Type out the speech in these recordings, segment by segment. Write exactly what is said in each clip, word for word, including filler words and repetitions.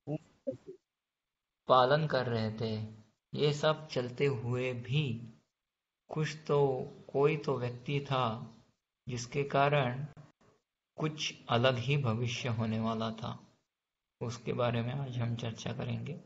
पालन कर रहे थे। ये सब चलते हुए भी कुछ तो कोई तो व्यक्ति था जिसके कारण कुछ अलग ही भविष्य होने वाला था। उसके बारे में आज हम चर्चा करेंगे।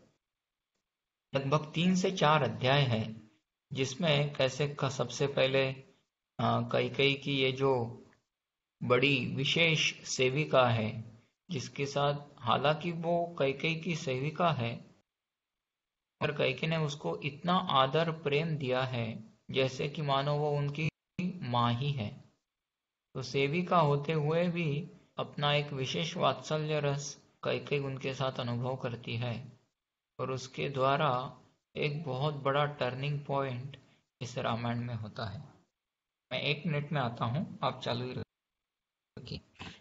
लगभग तीन से चार अध्याय है जिसमें कैसे का सबसे पहले कैकेयी की ये जो बड़ी विशेष सेविका है, जिसके साथ हालांकि वो कैकेयी की सेविका है, पर कैकेयी ने उसको इतना आदर प्रेम दिया है जैसे कि मानो वो उनकी माँ ही है। तो सेविका होते हुए भी अपना एक विशेष वात्सल्य रस कैकेयी उनके साथ अनुभव करती है, और उसके द्वारा एक बहुत बड़ा टर्निंग पॉइंट इस रामायण में होता है। मैं एक मिनट में आता हूँ, आप चालू ही रखिए।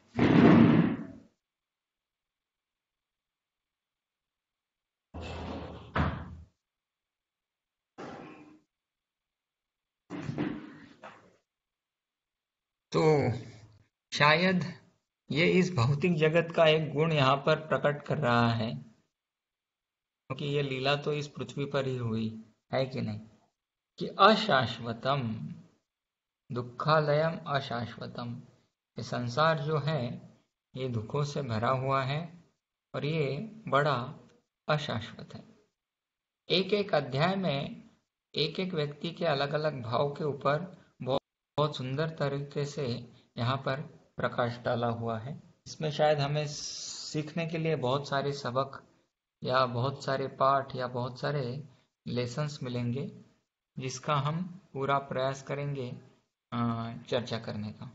तो शायद ये इस भौतिक जगत का एक गुण यहाँ पर प्रकट कर रहा है, क्योंकि ये लीला तो इस पृथ्वी पर ही हुई है कि नहीं, कि अशाश्वतम दुखालयम अशाश्वतम, ये संसार जो है ये दुखों से भरा हुआ है और ये बड़ा अशाश्वत है। एक एक अध्याय में एक एक व्यक्ति के अलग अलग भाव के ऊपर बहुत बहुत सुंदर तरीके से यहाँ पर प्रकाश डाला हुआ है। इसमें शायद हमें सीखने के लिए बहुत सारे सबक या बहुत सारे पाठ या बहुत सारे लेसन्स मिलेंगे, जिसका हम पूरा प्रयास करेंगे चर्चा करने का।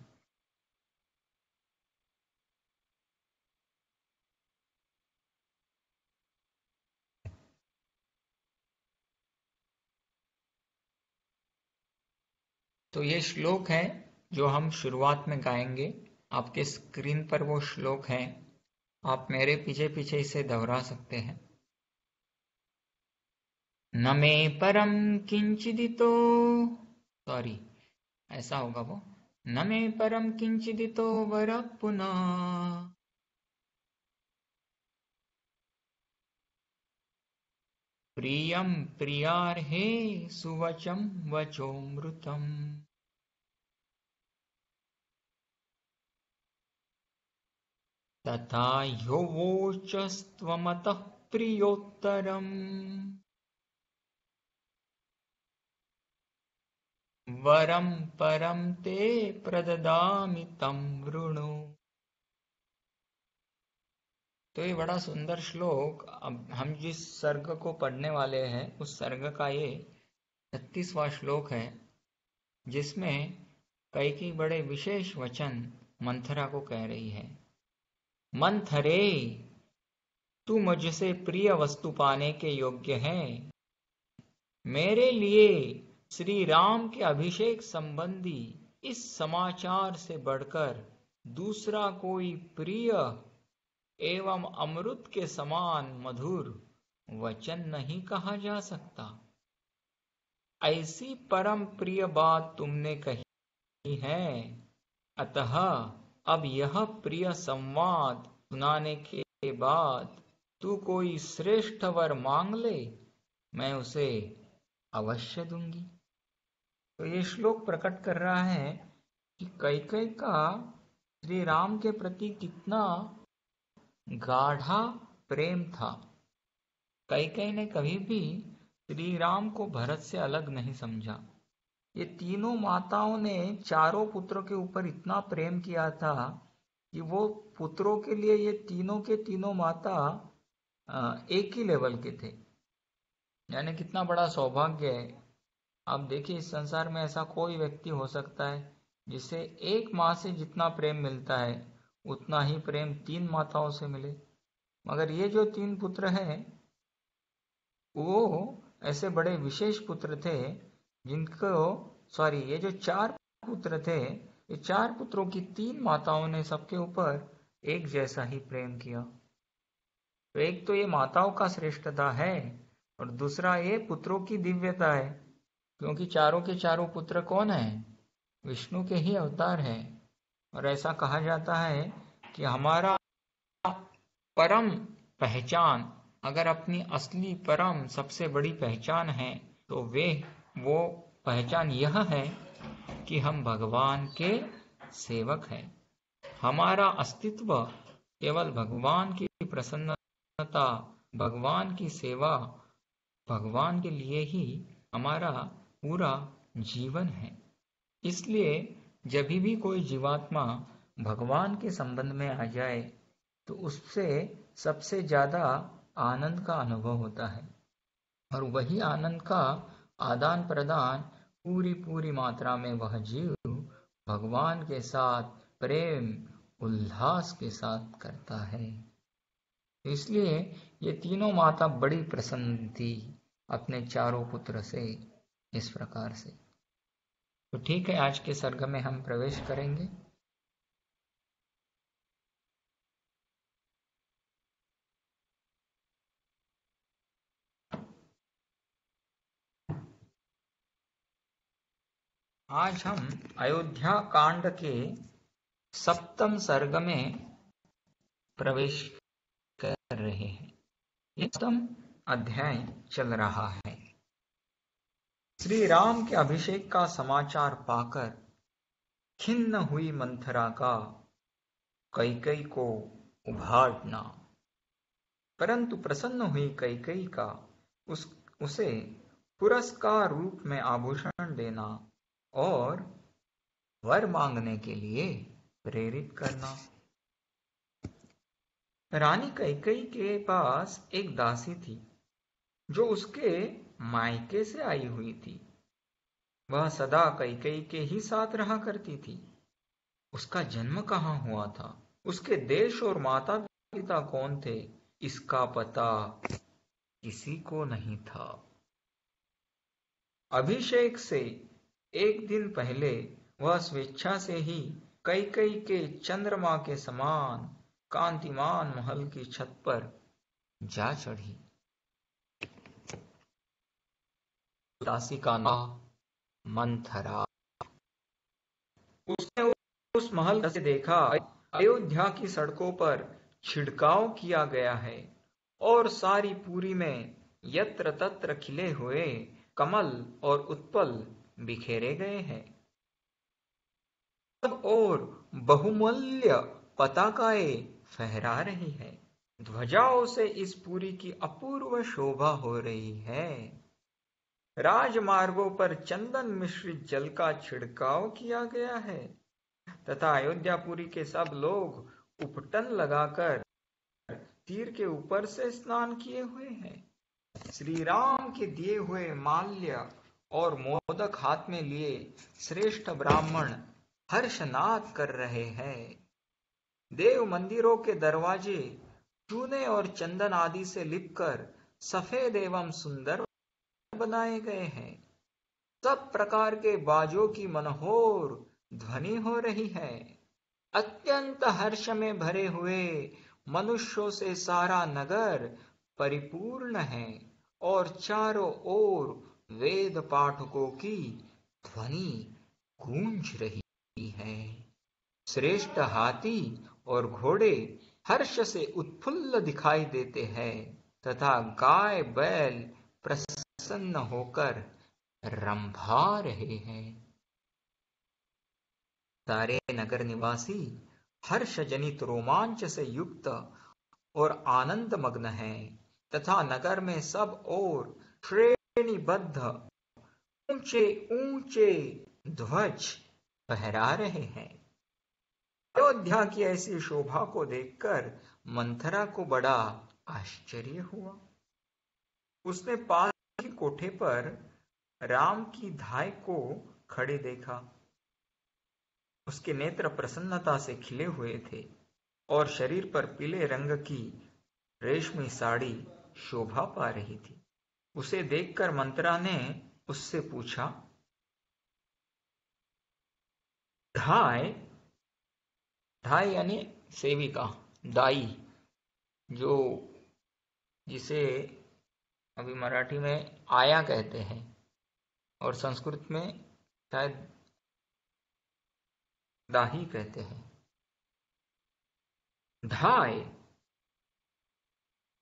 तो ये श्लोक है जो हम शुरुआत में गाएंगे। आपके स्क्रीन पर वो श्लोक है, आप मेरे पीछे पीछे इसे दोहरा सकते हैं। न मे परम किंचिदितो, सॉरी ऐसा होगा वो, न मे परम किंचिदितो वर पुनः प्रियम प्रियार्हे सुवचम वचोमृतम। तथा यो वोचस्त्वमतः प्रियोत्तरम् वरम परम ते प्रददामि तं वृणु। तो ये बड़ा सुंदर श्लोक, अब हम जिस सर्ग को पढ़ने वाले हैं उस सर्ग का ये छत्तीसवां श्लोक है, जिसमें कैकेयी बड़े विशेष वचन मंथरा को कह रही है। मंथरे, तू मुझसे प्रिय वस्तु पाने के योग्य है। मेरे लिए श्री राम के अभिषेक संबंधी इस समाचार से बढ़कर दूसरा कोई प्रिय एवं अमृत के समान मधुर वचन नहीं कहा जा सकता। ऐसी परम प्रिय बात तुमने कही है, अतः अब यह प्रिय संवाद सुनाने के बाद तू कोई श्रेष्ठ वर मांग ले, मैं उसे अवश्य दूंगी। तो ये श्लोक प्रकट कर रहा है कि कैकेयी का श्री राम के प्रति कितना गाढ़ा प्रेम था। कैकेयी ने कभी भी श्री राम को भरत से अलग नहीं समझा। ये तीनों माताओं ने चारों पुत्रों के ऊपर इतना प्रेम किया था कि वो पुत्रों के लिए ये तीनों के तीनों माता एक ही लेवल के थे। यानी कितना बड़ा सौभाग्य है। आप देखिए, इस संसार में ऐसा कोई व्यक्ति हो सकता है जिसे एक माँ से जितना प्रेम मिलता है उतना ही प्रेम तीन माताओं से मिले। मगर ये जो तीन पुत्र हैं वो ऐसे बड़े विशेष पुत्र थे जिनको, सॉरी ये जो चार पुत्र थे, ये चार पुत्रों की तीन माताओं ने सबके ऊपर एक जैसा ही प्रेम किया। तो एक तो ये माताओं का श्रेष्ठता है और दूसरा ये पुत्रों की दिव्यता है, क्योंकि चारों के चारों पुत्र कौन है? विष्णु के ही अवतार है। और ऐसा कहा जाता है कि हमारा परम पहचान, अगर अपनी असली परम सबसे बड़ी पहचान है तो वे वो पहचान यह है कि हम भगवान के सेवक हैं। हमारा अस्तित्व केवल भगवान की प्रसन्नता, भगवान की सेवा, भगवान के लिए ही हमारा पूरा जीवन है। इसलिए जब भी कोई जीवात्मा भगवान के संबंध में आ जाए तो उससे सबसे ज्यादा आनंद का अनुभव होता है, और वही आनंद का आदान प्रदान पूरी पूरी मात्रा में वह जीव भगवान के साथ प्रेम उल्लास के साथ करता है। इसलिए ये तीनों माता बड़ी प्रसन्न थी अपने चारों पुत्र से। इस प्रकार से तो ठीक है, आज के सर्ग में हम प्रवेश करेंगे। आज हम अयोध्या कांड के सप्तम सर्ग में प्रवेश कर रहे हैं। ये सप्तम अध्याय चल रहा है। श्री राम के अभिषेक का समाचार पाकर खिन्न हुई मंथरा का कैकेयी को उभारना, परंतु प्रसन्न हुई कैकेयी का उस उसे पुरस्कार रूप में आभूषण देना और वर मांगने के लिए प्रेरित करना। रानी कैकेयी के पास एक दासी थी जो उसके मायके से आई हुई थी। वह सदा कैकेयी के ही साथ रहा करती थी। उसका जन्म कहाँ हुआ था, उसके देश और माता पिता कौन थे, इसका पता किसी को नहीं था। अभिषेक से एक दिन पहले वह स्वेच्छा से ही कैकेयी के चंद्रमा के समान कांतिमान महल की छत पर जा चढ़ी। दासी का नाम मंथरा। उसने उस महल से देखा, अयोध्या की सड़कों पर छिड़काव किया गया है और सारी पुरी में यत्र तत्र खिले हुए कमल और उत्पल बिखेरे गए हैं। सब और बहुमूल्य पताकाएं फहरा रही है। ध्वजाओं से इस पुरी की अपूर्व शोभा हो रही है। राजमार्गों पर चंदन मिश्रित जल का छिड़काव किया गया है तथा अयोध्यापुरी के सब लोग उपटन लगाकर तीर के ऊपर से स्नान किए हुए हैं। श्री राम के दिए हुए माल्य और मोदक हाथ में लिए श्रेष्ठ ब्राह्मण हर्षनाद कर रहे हैं। देव मंदिरों के दरवाजे चूने और चंदन आदि से लिपकर सफेद एवं सुंदर बनाए गए हैं। सब प्रकार के बाजों की मनोहर ध्वनि हो रही है। अत्यंत हर्ष में भरे हुए मनुष्यों से सारा नगर परिपूर्ण है और चारों ओर वेद पाठकों की ध्वनि गूंज रही है। श्रेष्ठ हाथी और घोड़े हर्ष से उत्फुल्ल दिखाई देते हैं तथा गाय बैल प्रसन्न होकर रंभा रहे हैं। सारे नगर निवासी हर्ष जनित रोमांच से युक्त और आनंद मग्न है तथा नगर में सब ओर श्रेणीबद्ध ऊंचे ऊंचे ध्वज फहरा रहे हैं। अयोध्या की ऐसी शोभा को देखकर मंथरा को बड़ा आश्चर्य हुआ। उसने पास की कोठे पर राम की धाय को खड़े देखा। उसके नेत्र प्रसन्नता से खिले हुए थे और शरीर पर पीले रंग की रेशमी साड़ी शोभा पा रही थी। उसे देखकर मंत्रा ने उससे पूछा, धाय, धाय यानी सेविका, दाई, जो जिसे अभी मराठी में आया कहते हैं और संस्कृत में शायद दाही कहते हैं। धाय,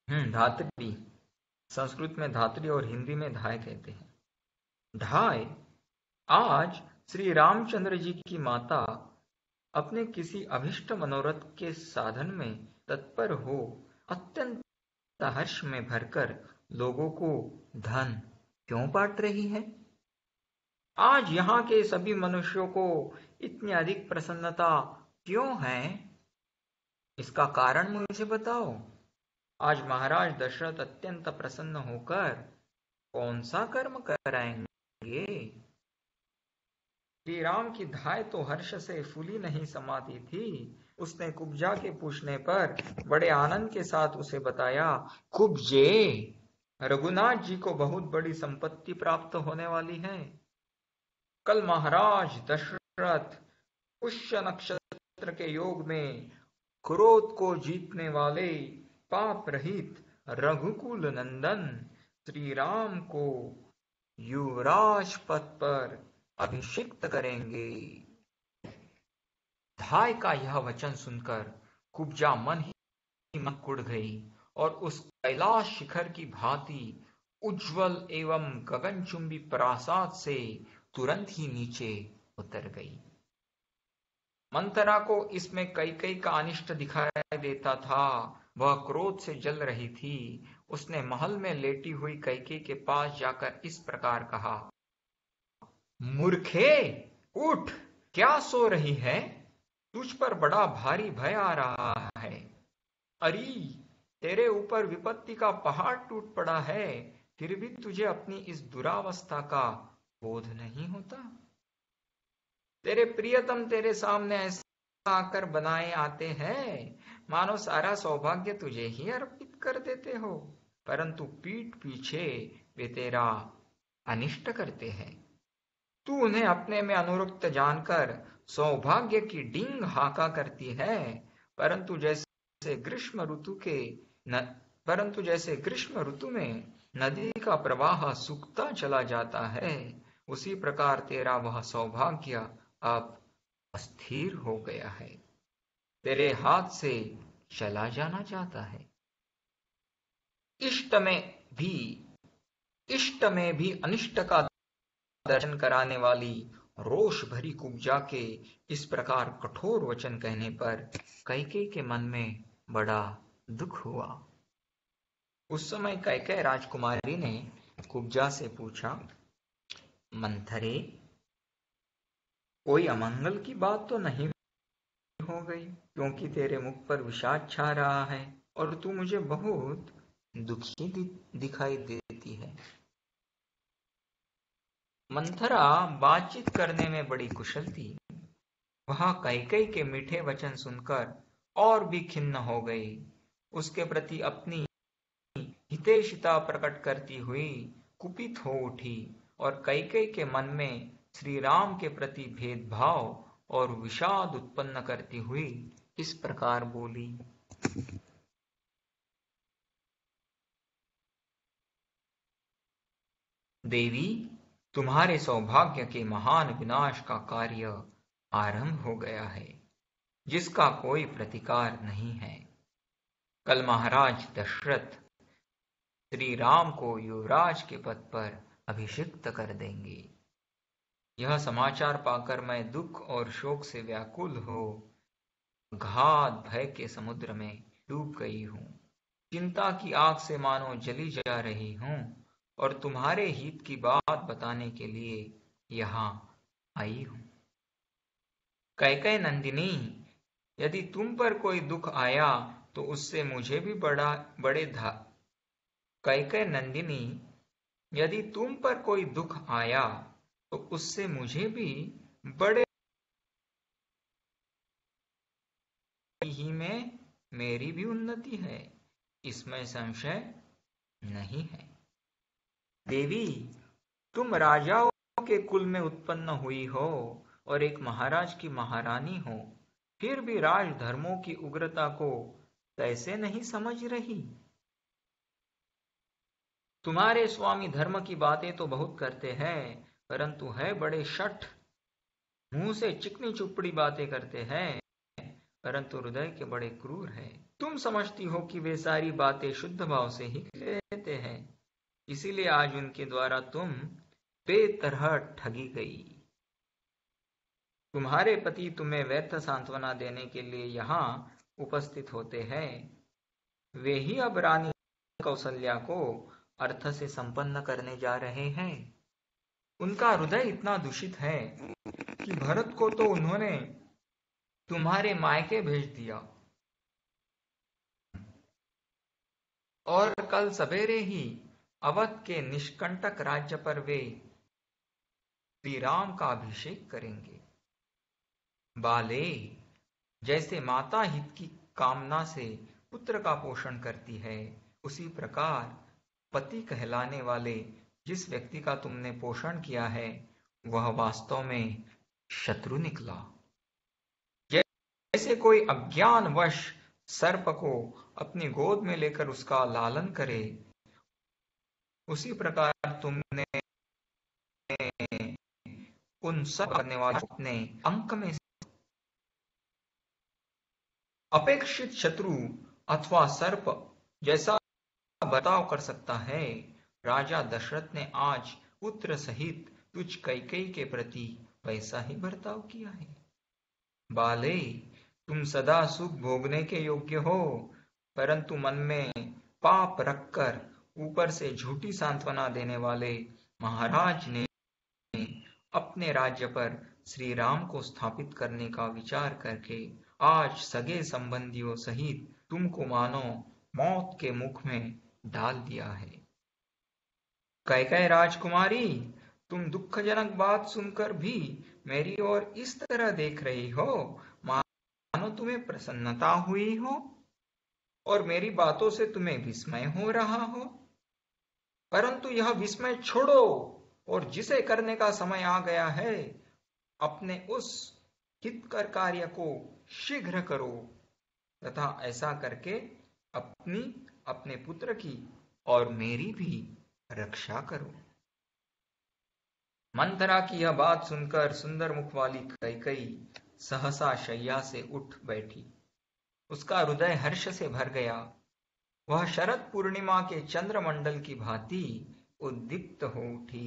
हम्म धात्री, संस्कृत में धात्री और हिंदी में धाय कहते हैं। धाय, आज श्री रामचंद्र जी की माता अपने किसी अभिष्ट मनोरथ के साधन में तत्पर हो अत्यंत हर्ष में भरकर लोगों को धन क्यों बांट रही है? आज यहाँ के सभी मनुष्यों को इतनी अधिक प्रसन्नता क्यों है? इसका कारण मुझे बताओ। आज महाराज दशरथ अत्यंत प्रसन्न होकर कौन सा कर्म कराएंगे? श्री राम की धाय तो हर्ष से फूली नहीं समाती थी। उसने कुब्जा के पूछने पर बड़े आनंद के साथ उसे बताया, कुब्जे, रघुनाथ जी को बहुत बड़ी संपत्ति प्राप्त होने वाली है। कल महाराज दशरथ पुष्य नक्षत्र के योग में क्रोध को जीतने वाले पाप रहित रघुकुल नंदन श्री राम को युवराज पद पर अभिषिक्त करेंगे। धाय का यह वचन सुनकर कुब्जा मन ही मन कुढ़ गई और उस कैलाश शिखर की भांति उज्जवल एवं गगनचुंबी प्रासाद से तुरंत ही नीचे उतर गई। मंथरा को इसमें कैकेयी का अनिष्ट दिखाई देता था। वह क्रोध से जल रही थी। उसने महल में लेटी हुई कैकेयी के पास जाकर इस प्रकार कहा, मूर्खे, उठ, क्या सो रही है? तुझ पर बड़ा भारी भय आ रहा है। अरे, तेरे ऊपर विपत्ति का पहाड़ टूट पड़ा है, फिर भी तुझे अपनी इस दुरावस्था का बोध नहीं होता। तेरे प्रियतम तेरे सामने ऐसा आकर बनाए आते हैं मानो सारा सौभाग्य तुझे ही अर्पित कर देते हो, परंतु पीठ पीछे वे तेरा अनिष्ट करते हैं। तू उन्हें अपने में अनुरक्त जानकर सौभाग्य की डींग हाका करती है, परंतु जैसे ग्रीष्म ऋतु के न परंतु जैसे ग्रीष्म ऋतु में नदी का प्रवाह सूखता चला जाता है, उसी प्रकार तेरा वह सौभाग्य अब अस्थिर हो गया है, तेरे हाथ से चला जाना चाहता है। इष्ट में भी इष्ट में भी अनिष्ट का दर्शन कराने वाली रोष भरी कुब्जा के इस प्रकार कठोर वचन कहने पर कैकेयी के मन में बड़ा दुख हुआ। उस समय कैकेयी राजकुमारी ने कुब्जा से पूछा, मंथरे, कोई अमंगल की बात तो नहीं हो गई? क्योंकि तेरे मुख पर विषाद छा रहा है और तू मुझे बहुत दुखी दि, दिखाई देती है। मंथरा बातचीत करने में बड़ी कुशल थी। वह कैकेयी के मीठे वचन सुनकर और भी खिन्न हो गई। उसके प्रति अपनी हितैषिता प्रकट करती हुई कुपित हो उठी और कैकेयी के मन में श्री राम के प्रति भेदभाव और विषाद उत्पन्न करती हुई इस प्रकार बोली, देवी, तुम्हारे सौभाग्य के महान विनाश का कार्य आरंभ हो गया है, जिसका कोई प्रतिकार नहीं है। कल महाराज दशरथ श्री राम को युवराज के पद पर अभिषिक्त कर देंगे। यह समाचार पाकर मैं दुख और शोक से व्याकुल हो घात भय के समुद्र में डूब गई हूँ। चिंता की आग से मानो जली जा रही हूँ और तुम्हारे हित की बात बताने के लिए यहाँ आई हूँ। कैकेयी नंदिनी, यदि तुम पर कोई दुख आया तो उससे मुझे भी बड़ा बड़े धा कैकेयी नंदिनी, यदि तुम पर कोई दुख आया तो उससे मुझे भी बड़े ही में मेरी भी उन्नति है, इसमें संशय नहीं है। देवी, तुम राजाओं के कुल में उत्पन्न हुई हो और एक महाराज की महारानी हो, फिर भी राजधर्मों की उग्रता को कैसे नहीं समझ रही? तुम्हारे स्वामी धर्म की बातें तो बहुत करते हैं, परंतु है बड़े शठ, मुंह से चिकनी चुपड़ी बातें करते हैं परंतु हृदय के बड़े क्रूर हैं। तुम समझती हो कि वे सारी बातें शुद्ध भाव से ही कहते हैं, इसीलिए आज उनके द्वारा तुम बेतरह ठगी गई। तुम्हारे पति तुम्हें व्यर्थ सांत्वना देने के लिए यहाँ उपस्थित होते हैं। वे ही अब रानी कौसल्या को अर्थ से संपन्न करने जा रहे हैं। उनका हृदय इतना दूषित है कि भरत को तो उन्होंने तुम्हारे मायके भेज दिया और कल सवेरे ही अवध के निष्कंटक राज्य पर वे श्री राम का अभिषेक करेंगे। बाले, जैसे माता हित की कामना से पुत्र का पोषण करती है, उसी प्रकार पति कहलाने वाले जिस व्यक्ति का तुमने पोषण किया है वह वास्तव में शत्रु निकला। जैसे कोई अज्ञानवश सर्प को अपनी गोद में लेकर उसका लालन करे, उसी प्रकार तुमने उन सब करने वाले अपने अंक में अपेक्षित शत्रु अथवा सर्प जैसा बर्ताव कर सकता है, राजा दशरथ ने आज पुत्र सहित तुझ कैकेयी के प्रति वैसा ही बर्ताव किया है। बाले, तुम सदा सुख भोगने के योग्य हो, परंतु मन में पाप रखकर ऊपर से झूठी सांत्वना देने वाले महाराज ने अपने राज्य पर श्री राम को स्थापित करने का विचार करके आज सगे संबंधियों सहित तुमको मानो मौत के मुख में डाल दिया है। कैकेयी राजकुमारी, तुम दुखजनक बात सुनकर भी मेरी ओर इस तरह देख रही हो मानो तुम्हें प्रसन्नता हुई हो और मेरी बातों से तुम्हें विस्मय हो रहा हो। परंतु यह विस्मय छोड़ो और जिसे करने का समय आ गया है, अपने उस हितकर कार्य को शीघ्र करो तथा ऐसा करके अपनी, अपने पुत्र की और मेरी भी रक्षा करो। मंथरा की यह बात सुनकर सुंदर मुख वाली कैकेयी सहसा शैया से उठ बैठी। उसका हृदय हर्ष से भर गया। वह शरद पूर्णिमा के चंद्रमंडल की भांति उद्दीप्त हो उठी।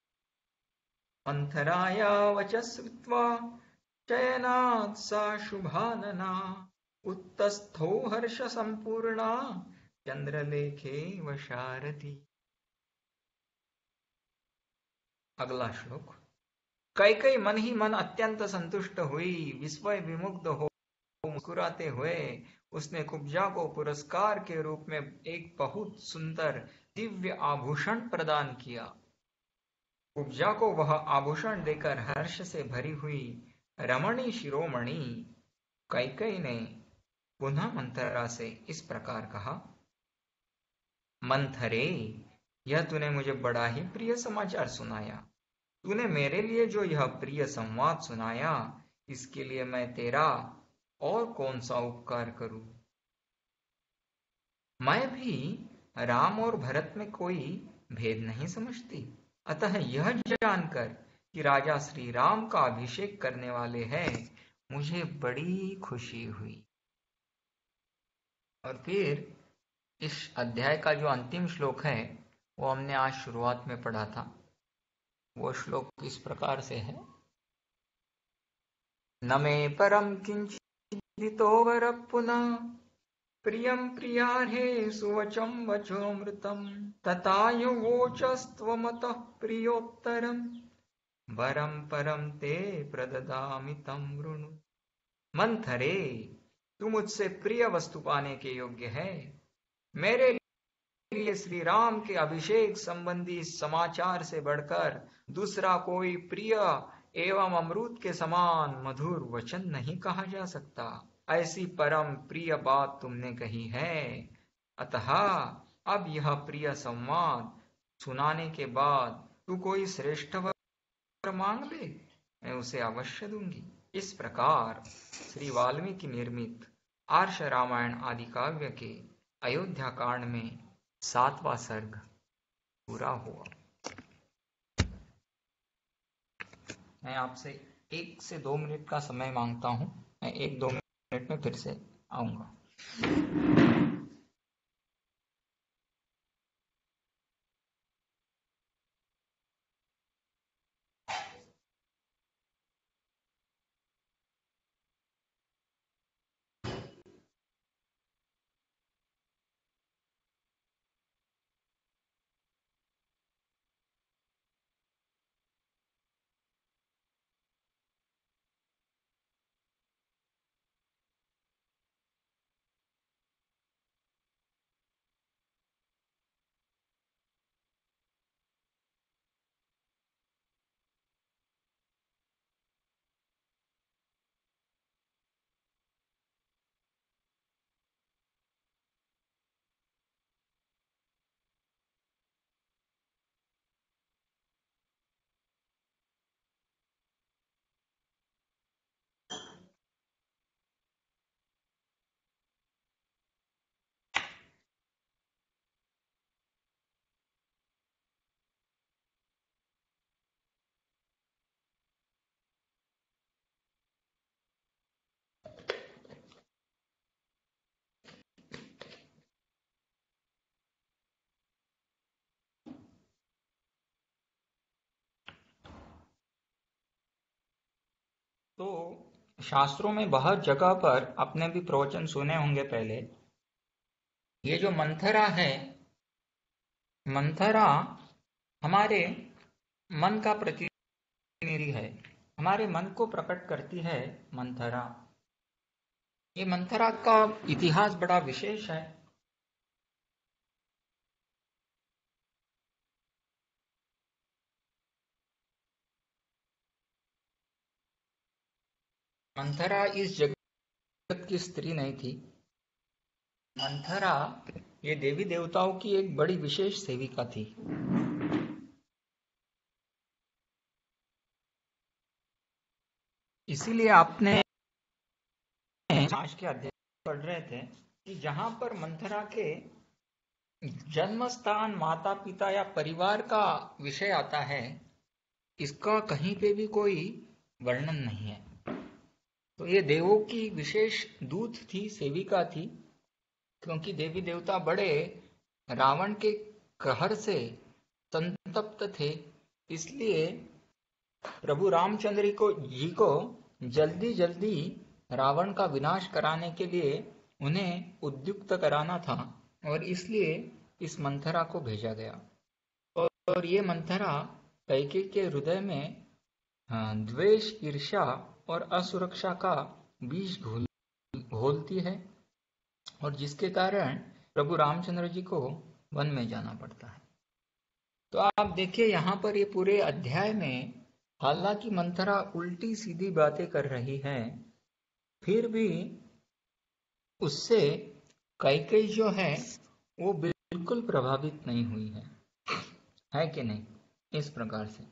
मंथराया वचः श्रुत्वा शयनात् सा शुभानना, उत्तस्थो हर्ष संपूर्णा चंद्रलेखे वशारथी। अगला श्लोक। कैकेयी मन ही मन अत्यंत संतुष्ट हुई। विस्मय विमुग्ध हो मुस्कुराते हुए उसने कुब्जा को पुरस्कार के रूप में एक बहुत सुंदर दिव्य आभूषण प्रदान किया। कुब्जा को वह आभूषण देकर हर्ष से भरी हुई रमणी शिरोमणि कैकेयी ने पुनः मंथरा से इस प्रकार कहा, मंथरे, यह तूने मुझे बड़ा ही प्रिय समाचार सुनाया। तूने मेरे लिए जो यह प्रिय संवाद सुनाया, इसके लिए मैं तेरा और कौन सा उपकार करूं। मैं भी राम और भरत में कोई भेद नहीं समझती, अतः यह जानकर कि राजा श्री राम का अभिषेक करने वाले हैं, मुझे बड़ी खुशी हुई। और फिर इस अध्याय का जो अंतिम श्लोक है वो हमने आज शुरुआत में पढ़ा था। वो श्लोक इस प्रकार से है, न मे परम किंचितो वर पुनः प्रियं प्रियार्हे सुवचम वचोमृतम तथा युवोचस्त्वमतः प्रियोत्तरम वरम परम ते प्रददामि तं वृणु। मंथरे, तू मुझसे प्रिय वस्तु पाने के योग्य है। मेरे लिए श्री राम के अभिषेक संबंधी समाचार से बढ़कर दूसरा कोई प्रिय एवं अमृत के समान मधुर वचन नहीं कहा जा सकता। ऐसी परम प्रिय बात तुमने कही है, अतः अब यह प्रिय संवाद सुनाने के बाद तू कोई श्रेष्ठ वर मांग ले, मैं उसे अवश्य दूंगी। इस प्रकार श्री वाल्मीकि निर्मित आर्ष रामायण आदि काव्य के अयोध्या कांड में सातवां सर्ग पूरा हुआ। मैं आपसे एक से दो मिनट का समय मांगता हूं। मैं एक दो मिनट में फिर से आऊंगा। तो शास्त्रों में बहुत जगह पर आपने भी प्रवचन सुने होंगे पहले। ये जो मंथरा है, मंथरा हमारे मन का प्रतिनिधि है, हमारे मन को प्रकट करती है मंथरा। ये मंथरा का इतिहास बड़ा विशेष है। मंथरा इस जगत की स्त्री नहीं थी। मंथरा ये देवी देवताओं की एक बड़ी विशेष सेविका थी। इसीलिए आपने आज के अध्याय पढ़ रहे थे कि जहां पर मंथरा के जन्म स्थान, माता पिता या परिवार का विषय आता है, इसका कहीं पे भी कोई वर्णन नहीं है। तो ये देवों की विशेष दूत थी, सेविका थी, क्योंकि देवी देवता बड़े रावण के कहर से संतप्त थे। इसलिए प्रभु रामचंद्र को जी को जल्दी जल्दी रावण का विनाश कराने के लिए उन्हें उद्युक्त कराना था, और इसलिए इस मंथरा को भेजा गया। और ये मंथरा कैकेयी के हृदय में द्वेष, ईर्ष्या और असुरक्षा का बीज घोल घोलती है, और जिसके कारण प्रभु रामचंद्र जी को वन में जाना पड़ता है। तो आप देखिए यहाँ पर ये पूरे अध्याय में हालांकि मंथरा उल्टी सीधी बातें कर रही है, फिर भी उससे कैकेयी जो है वो बिल्कुल प्रभावित नहीं हुई है, है कि नहीं? इस प्रकार से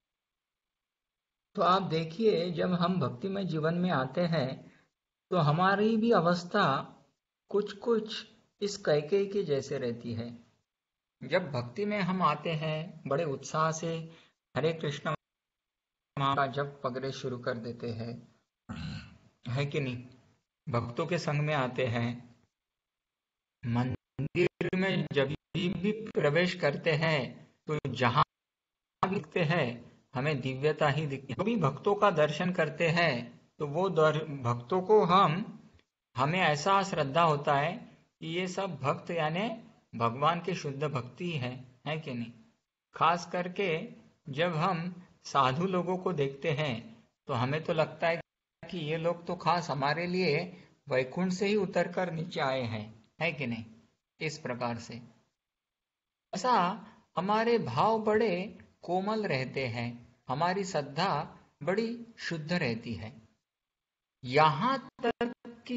तो आप देखिए, जब हम भक्तिमय जीवन में आते हैं तो हमारी भी अवस्था कुछ कुछ इस कैकेयी के जैसे रहती है। जब भक्ति में हम आते हैं, बड़े उत्साह से हरे कृष्ण का जप वगैरह शुरू कर देते हैं, है कि नहीं? भक्तों के संग में आते हैं, मंदिर में जब भी प्रवेश करते हैं तो जहां भी दिखते हैं हमें दिव्यता ही दिखती है। कभी भक्तों का दर्शन करते हैं तो वो भक्तों को हम हमें ऐसा श्रद्धा होता है कि ये सब भक्त यानी भगवान के शुद्ध भक्ति है, है कि नहीं? खास करके जब हम साधु लोगों को देखते हैं तो हमें तो लगता है कि ये लोग तो खास हमारे लिए वैकुंठ से ही उतरकर नीचे आए हैं, है कि नहीं? इस प्रकार से ऐसा हमारे भाव बड़े कोमल रहते हैं, हमारी श्रद्धा बड़ी शुद्ध रहती है। यहाँ तक कि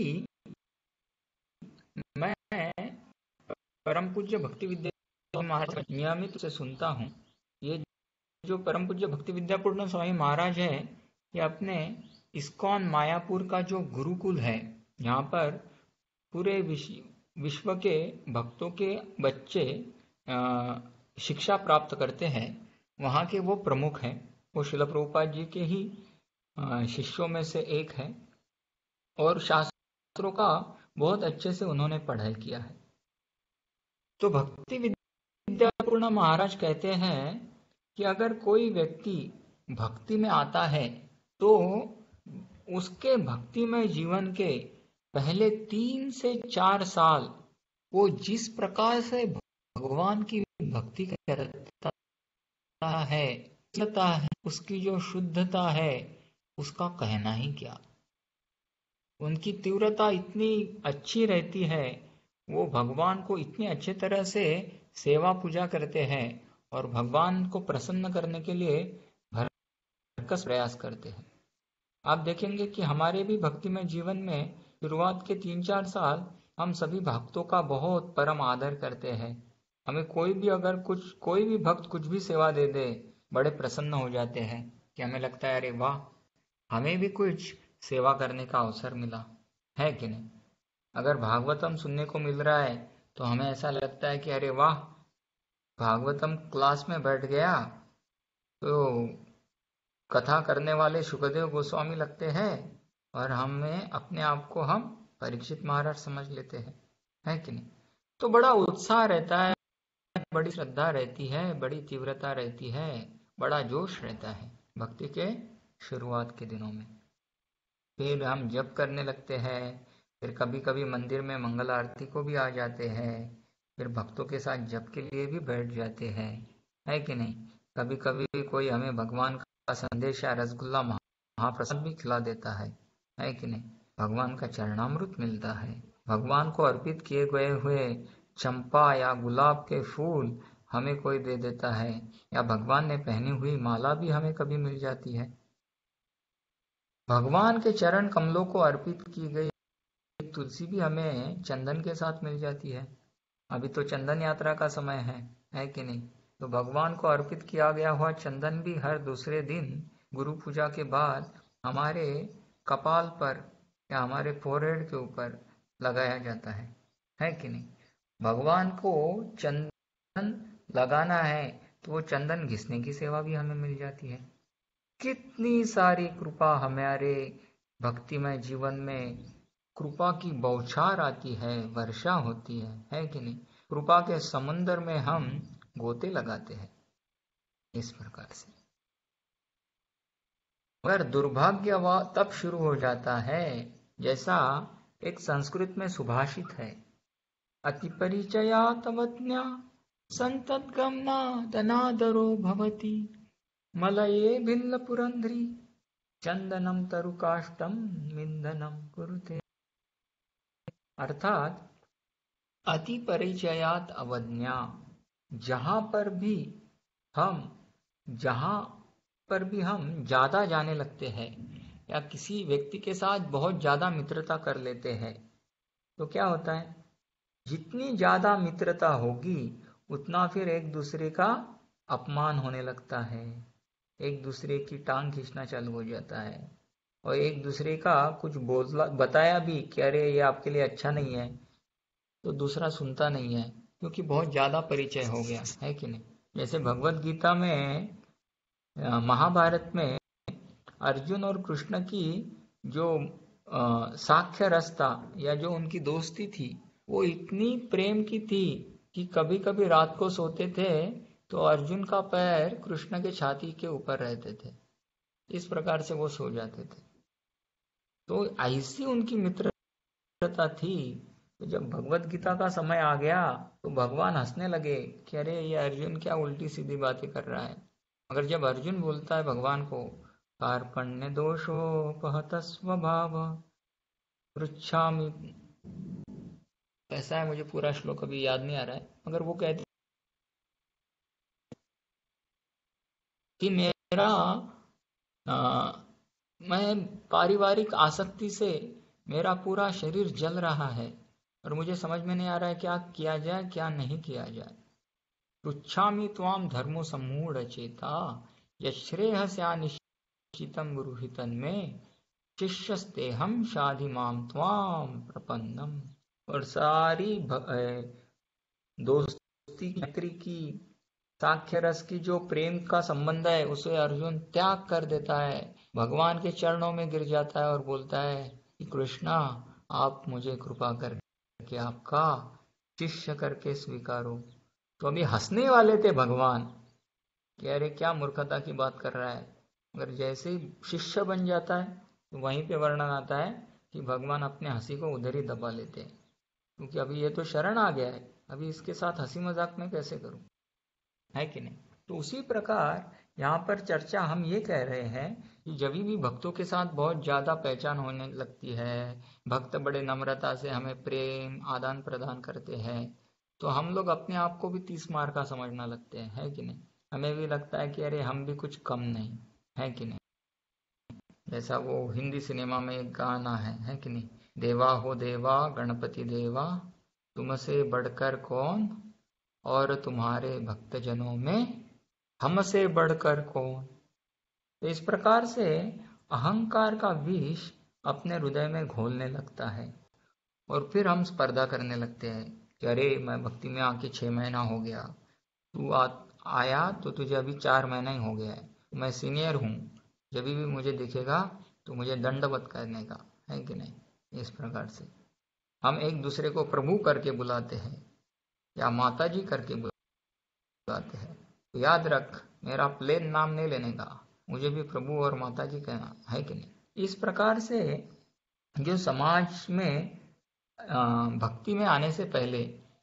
मैं परम पूज्य भक्ति विद्या महाराज नियमित से सुनता हूँ। ये जो परम पूज्य भक्ति विद्यापूर्ण स्वामी महाराज है, ये अपने इस्कॉन मायापुर का जो गुरुकुल है, यहाँ पर पूरे विश्व के भक्तों के बच्चे शिक्षा प्राप्त करते हैं, वहाँ के वो प्रमुख हैं। वो श्रील प्रभुपाद जी के ही शिष्यों में से एक है। और शास्त्र शास्त्रों का बहुत अच्छे से उन्होंने पढ़ाई किया है। तो भक्ति विद्यापूर्ण महाराज कहते हैं कि अगर कोई व्यक्ति भक्ति में आता है तो उसके भक्तिमय जीवन के पहले तीन से चार साल वो जिस प्रकार से भगवान की भक्ति करता है, है उसकी जो शुद्धता है उसका कहना ही क्या। उनकी तीव्रता इतनी अच्छी रहती है, वो भगवान को इतनी अच्छे तरह से सेवा पूजा करते हैं और भगवान को प्रसन्न करने के लिए भरकस प्रयास करते हैं। आप देखेंगे कि हमारे भी भक्तिमय जीवन में शुरुआत के तीन चार साल हम सभी भक्तों का बहुत परम आदर करते हैं। हमें कोई भी अगर कुछ कोई भी भक्त कुछ भी सेवा दे दे, बड़े प्रसन्न हो जाते हैं कि हमें लगता है अरे वाह, हमें भी कुछ सेवा करने का अवसर मिला है कि नहीं। अगर भागवतम सुनने को मिल रहा है तो हमें ऐसा लगता है कि अरे वाह, भागवतम क्लास में बैठ गया तो कथा करने वाले शुकदेव गोस्वामी लगते हैं और हमें अपने आप को हम परीक्षित महाराज समझ लेते हैं, है कि नहीं। तो बड़ा उत्साह रहता है, बड़ी श्रद्धा रहती है, बड़ी तीव्रता रहती है, बड़ा जोश रहता है भक्ति के शुरुआत के दिनों में। फिर हम जप करने लगते हैं, फिर कभी कभी मंदिर में मंगल आरती को भी आ जाते हैं, फिर भक्तों के साथ जप के लिए भी बैठ जाते हैं, है कि नहीं। कभी कभी कोई हमें भगवान का संदेश या रसगुल्ला महाप्रसाद भी खिला देता है, है कि नहीं। भगवान का चरणामृत मिलता है, भगवान को अर्पित किए गए हुए चंपा या गुलाब के फूल हमें कोई दे देता है, या भगवान ने पहनी हुई माला भी हमें कभी मिल जाती है। भगवान के चरण कमलों को अर्पित की गई तुलसी भी हमें चंदन के साथ मिल जाती है। अभी तो चंदन यात्रा का समय है, है कि नहीं। तो भगवान को अर्पित किया गया हुआ चंदन भी हर दूसरे दिन गुरु पूजा के बाद हमारे कपाल पर या हमारे फोरहेड के ऊपर लगाया जाता है, है कि नहीं। भगवान को चंदन लगाना है तो वो चंदन घिसने की सेवा भी हमें मिल जाती है। कितनी सारी कृपा हमारे भक्तिमय जीवन में, कृपा की बौछार आती है, वर्षा होती है, है कि नहीं। कृपा के समुद्र में हम गोते लगाते हैं इस प्रकार से। मगर दुर्भाग्य तब शुरू हो जाता है, जैसा एक संस्कृत में सुभाषित है, अति परिचयात् अवज्ञा संतद्गमना धनादरो भवति मलये भिल्ल पुरंद्री चंदनम तरुकाष्टम मिंदनम कुरुते। अर्थात अति परिचयात अवज्ञा, जहां पर भी हम जहां पर भी हम ज्यादा जाने लगते हैं या किसी व्यक्ति के साथ बहुत ज्यादा मित्रता कर लेते हैं तो क्या होता है, जितनी ज्यादा मित्रता होगी उतना फिर एक दूसरे का अपमान होने लगता है, एक दूसरे की टांग खींचना चालू हो जाता है और एक दूसरे का कुछ बोला बताया भी कि अरे ये आपके लिए अच्छा नहीं है तो दूसरा सुनता नहीं है क्योंकि बहुत ज्यादा परिचय हो गया, है कि नहीं। जैसे भगवत गीता में, महाभारत में अर्जुन और कृष्ण की जो साख्य रस्ता या जो उनकी दोस्ती थी वो इतनी प्रेम की थी कि कभी कभी रात को सोते थे तो अर्जुन का पैर कृष्ण के छाती के ऊपर रहते थे, इस प्रकार से वो सो जाते थे। तो ऐसी उनकी मित्रता थी। तो जब भगवत गीता का समय आ गया तो भगवान हंसने लगे कि अरे ये अर्जुन क्या उल्टी सीधी बातें कर रहा है। मगर जब अर्जुन बोलता है भगवान को, कार्पण्य दोषोपहत स्वभाव पृच्छामि, ऐसा है, मुझे पूरा श्लोक अभी याद नहीं आ रहा है, मगर वो कहते कि मेरा आ, मैं पारिवारिक आसक्ति से मेरा पूरा शरीर जल रहा है और मुझे समझ में नहीं आ रहा है क्या किया जाए क्या नहीं किया जाए। पृच्छामि त्वाम धर्मो सम्मूढ़ चेता यश्रेयस्या निश्चितं गुरुहितं में शिष्यस्तेहं शाधि माम त्वाम प्रपन्नम। और सारी दोस्ती की की साख्य रस की जो प्रेम का संबंध है उसे अर्जुन त्याग कर देता है, भगवान के चरणों में गिर जाता है और बोलता है कि कृष्णा आप मुझे कृपा करके आपका शिष्य करके स्वीकारो। तो अभी हंसने वाले थे भगवान कि अरे क्या मूर्खता की बात कर रहा है, मगर जैसे ही शिष्य बन जाता है तो वहीं पे वर्णन आता है कि भगवान अपने हंसी को उधर ही दबा लेते हैं, क्योंकि अभी ये तो शरण आ गया है, अभी इसके साथ हंसी मजाक में कैसे करूं, है कि नहीं। तो उसी प्रकार यहाँ पर चर्चा हम ये कह रहे हैं कि जब भी भक्तों के साथ बहुत ज्यादा पहचान होने लगती है, भक्त बड़े नम्रता से हमें प्रेम आदान प्रदान करते हैं, तो हम लोग अपने आप को भी तीस मार का समझना लगते हैं, है कि नहीं। हमें भी लगता है कि अरे हम भी कुछ कम नहीं, है कि नहीं। जैसा वो हिंदी सिनेमा में एक गाना है है कि नहीं, देवा हो देवा गणपति देवा तुमसे बढ़कर कौन, और तुम्हारे भक्तजनों में हमसे बढ़कर कौन। तो इस प्रकार से अहंकार का विष अपने हृदय में घोलने लगता है और फिर हम स्पर्धा करने लगते हैं कि अरे मैं भक्ति में आके छह महीना हो गया, तू आ, आया तो तुझे अभी चार महीना ही हो गया है, मैं सीनियर हूँ, जब भी मुझे दिखेगा तो मुझे दंडवत करने का, है कि नहीं। इस प्रकार से हम एक दूसरे को प्रभु करके बुलाते हैं या माता जी करके बुलाते हैं। तो याद रख, मेरा प्लेन नाम नहीं लेने का, मुझे भी प्रभु और माता जी कहना, है कि नहीं। इस प्रकार से जो समाज में भक्ति में आने से पहले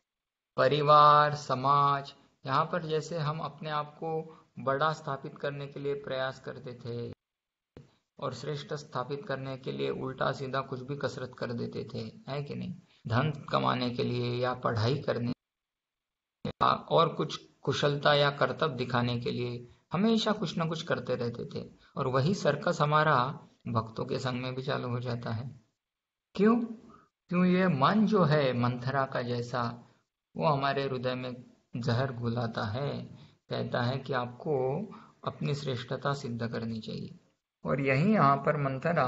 परिवार समाज, यहाँ पर जैसे हम अपने आप को बड़ा स्थापित करने के लिए प्रयास करते थे और श्रेष्ठ स्थापित करने के लिए उल्टा सीधा कुछ भी कसरत कर देते थे, है कि नहीं। धन कमाने के लिए या पढ़ाई करने या और कुछ कुशलता या कर्तव्य दिखाने के लिए हमेशा कुछ ना कुछ करते रहते थे, और वही सर्कस हमारा भक्तों के संग में भी चालू हो जाता है। क्यों क्यों ये मन जो है मंथरा का जैसा, वो हमारे हृदय में जहर घुलाता है, कहता है कि आपको अपनी श्रेष्ठता सिद्ध करनी चाहिए। और यही यहाँ पर मंथरा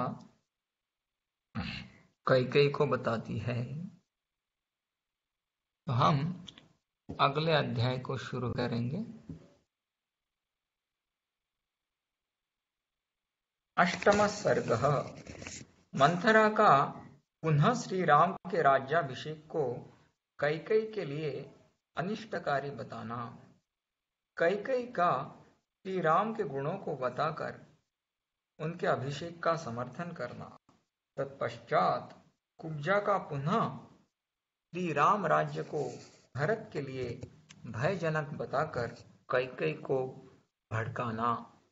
कैकेयी को बताती है। तो हम अगले अध्याय को शुरू करेंगे। अष्टम सर्ग। मंथरा का पुनः श्री राम के राज्याभिषेक को कैकेयी के लिए अनिष्टकारी बताना। कैकेयी का श्री राम के गुणों को बताकर उनके अभिषेक का समर्थन करना। तत्पश्चात कुब्जा का पुनः श्री राम राज्य को भरत के लिए भयजनक बताकर कैकेयी को भड़काना।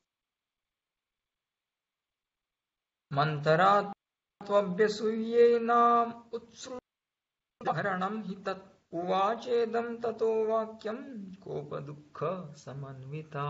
मंथरा त्वभ्यसूयेनाम उत्सृतहरणं हि तत् उवाचेदं ततो वाक्यं कोप दुःख समन्विता।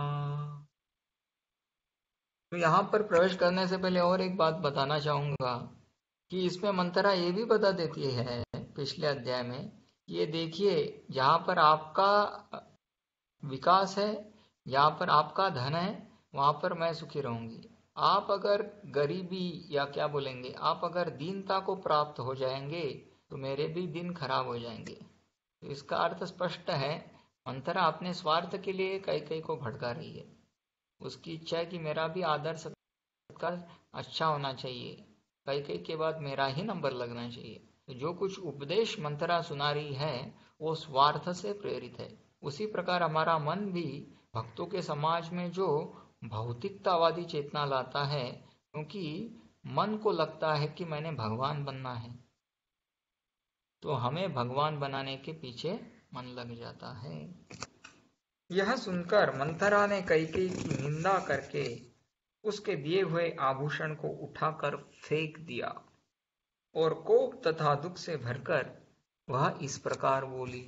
तो यहाँ पर प्रवेश करने से पहले और एक बात बताना चाहूंगा कि इसमें मंथरा ये भी बता देती है पिछले अध्याय में, ये देखिए जहाँ पर आपका विकास है, जहाँ पर आपका धन है, वहां पर मैं सुखी रहूंगी। आप अगर गरीबी या क्या बोलेंगे, आप अगर दीनता को प्राप्त हो जाएंगे तो मेरे भी दिन खराब हो जाएंगे। तो इसका अर्थ स्पष्ट है, मंथरा अपने स्वार्थ के लिए कैकेयी को भड़का रही है। उसकी इच्छा है कि मेरा भी आदर सत्कार अच्छा होना चाहिए, कैकेयी के बाद मेरा ही नंबर लगना चाहिए। तो जो कुछ उपदेश मंथरा सुना रही है वो स्वार्थ से प्रेरित है। उसी प्रकार हमारा मन भी भक्तों के समाज में जो भौतिकतावादी चेतना लाता है, क्योंकि मन को लगता है कि मैंने भगवान बनना है, तो हमें भगवान बनाने के पीछे मन लग जाता है। यह सुनकर मंथरा ने कैकेयी की निंदा करके उसके दिए हुए आभूषण को उठाकर फेंक दिया और कोप तथा दुख से भरकर वह इस प्रकार बोली।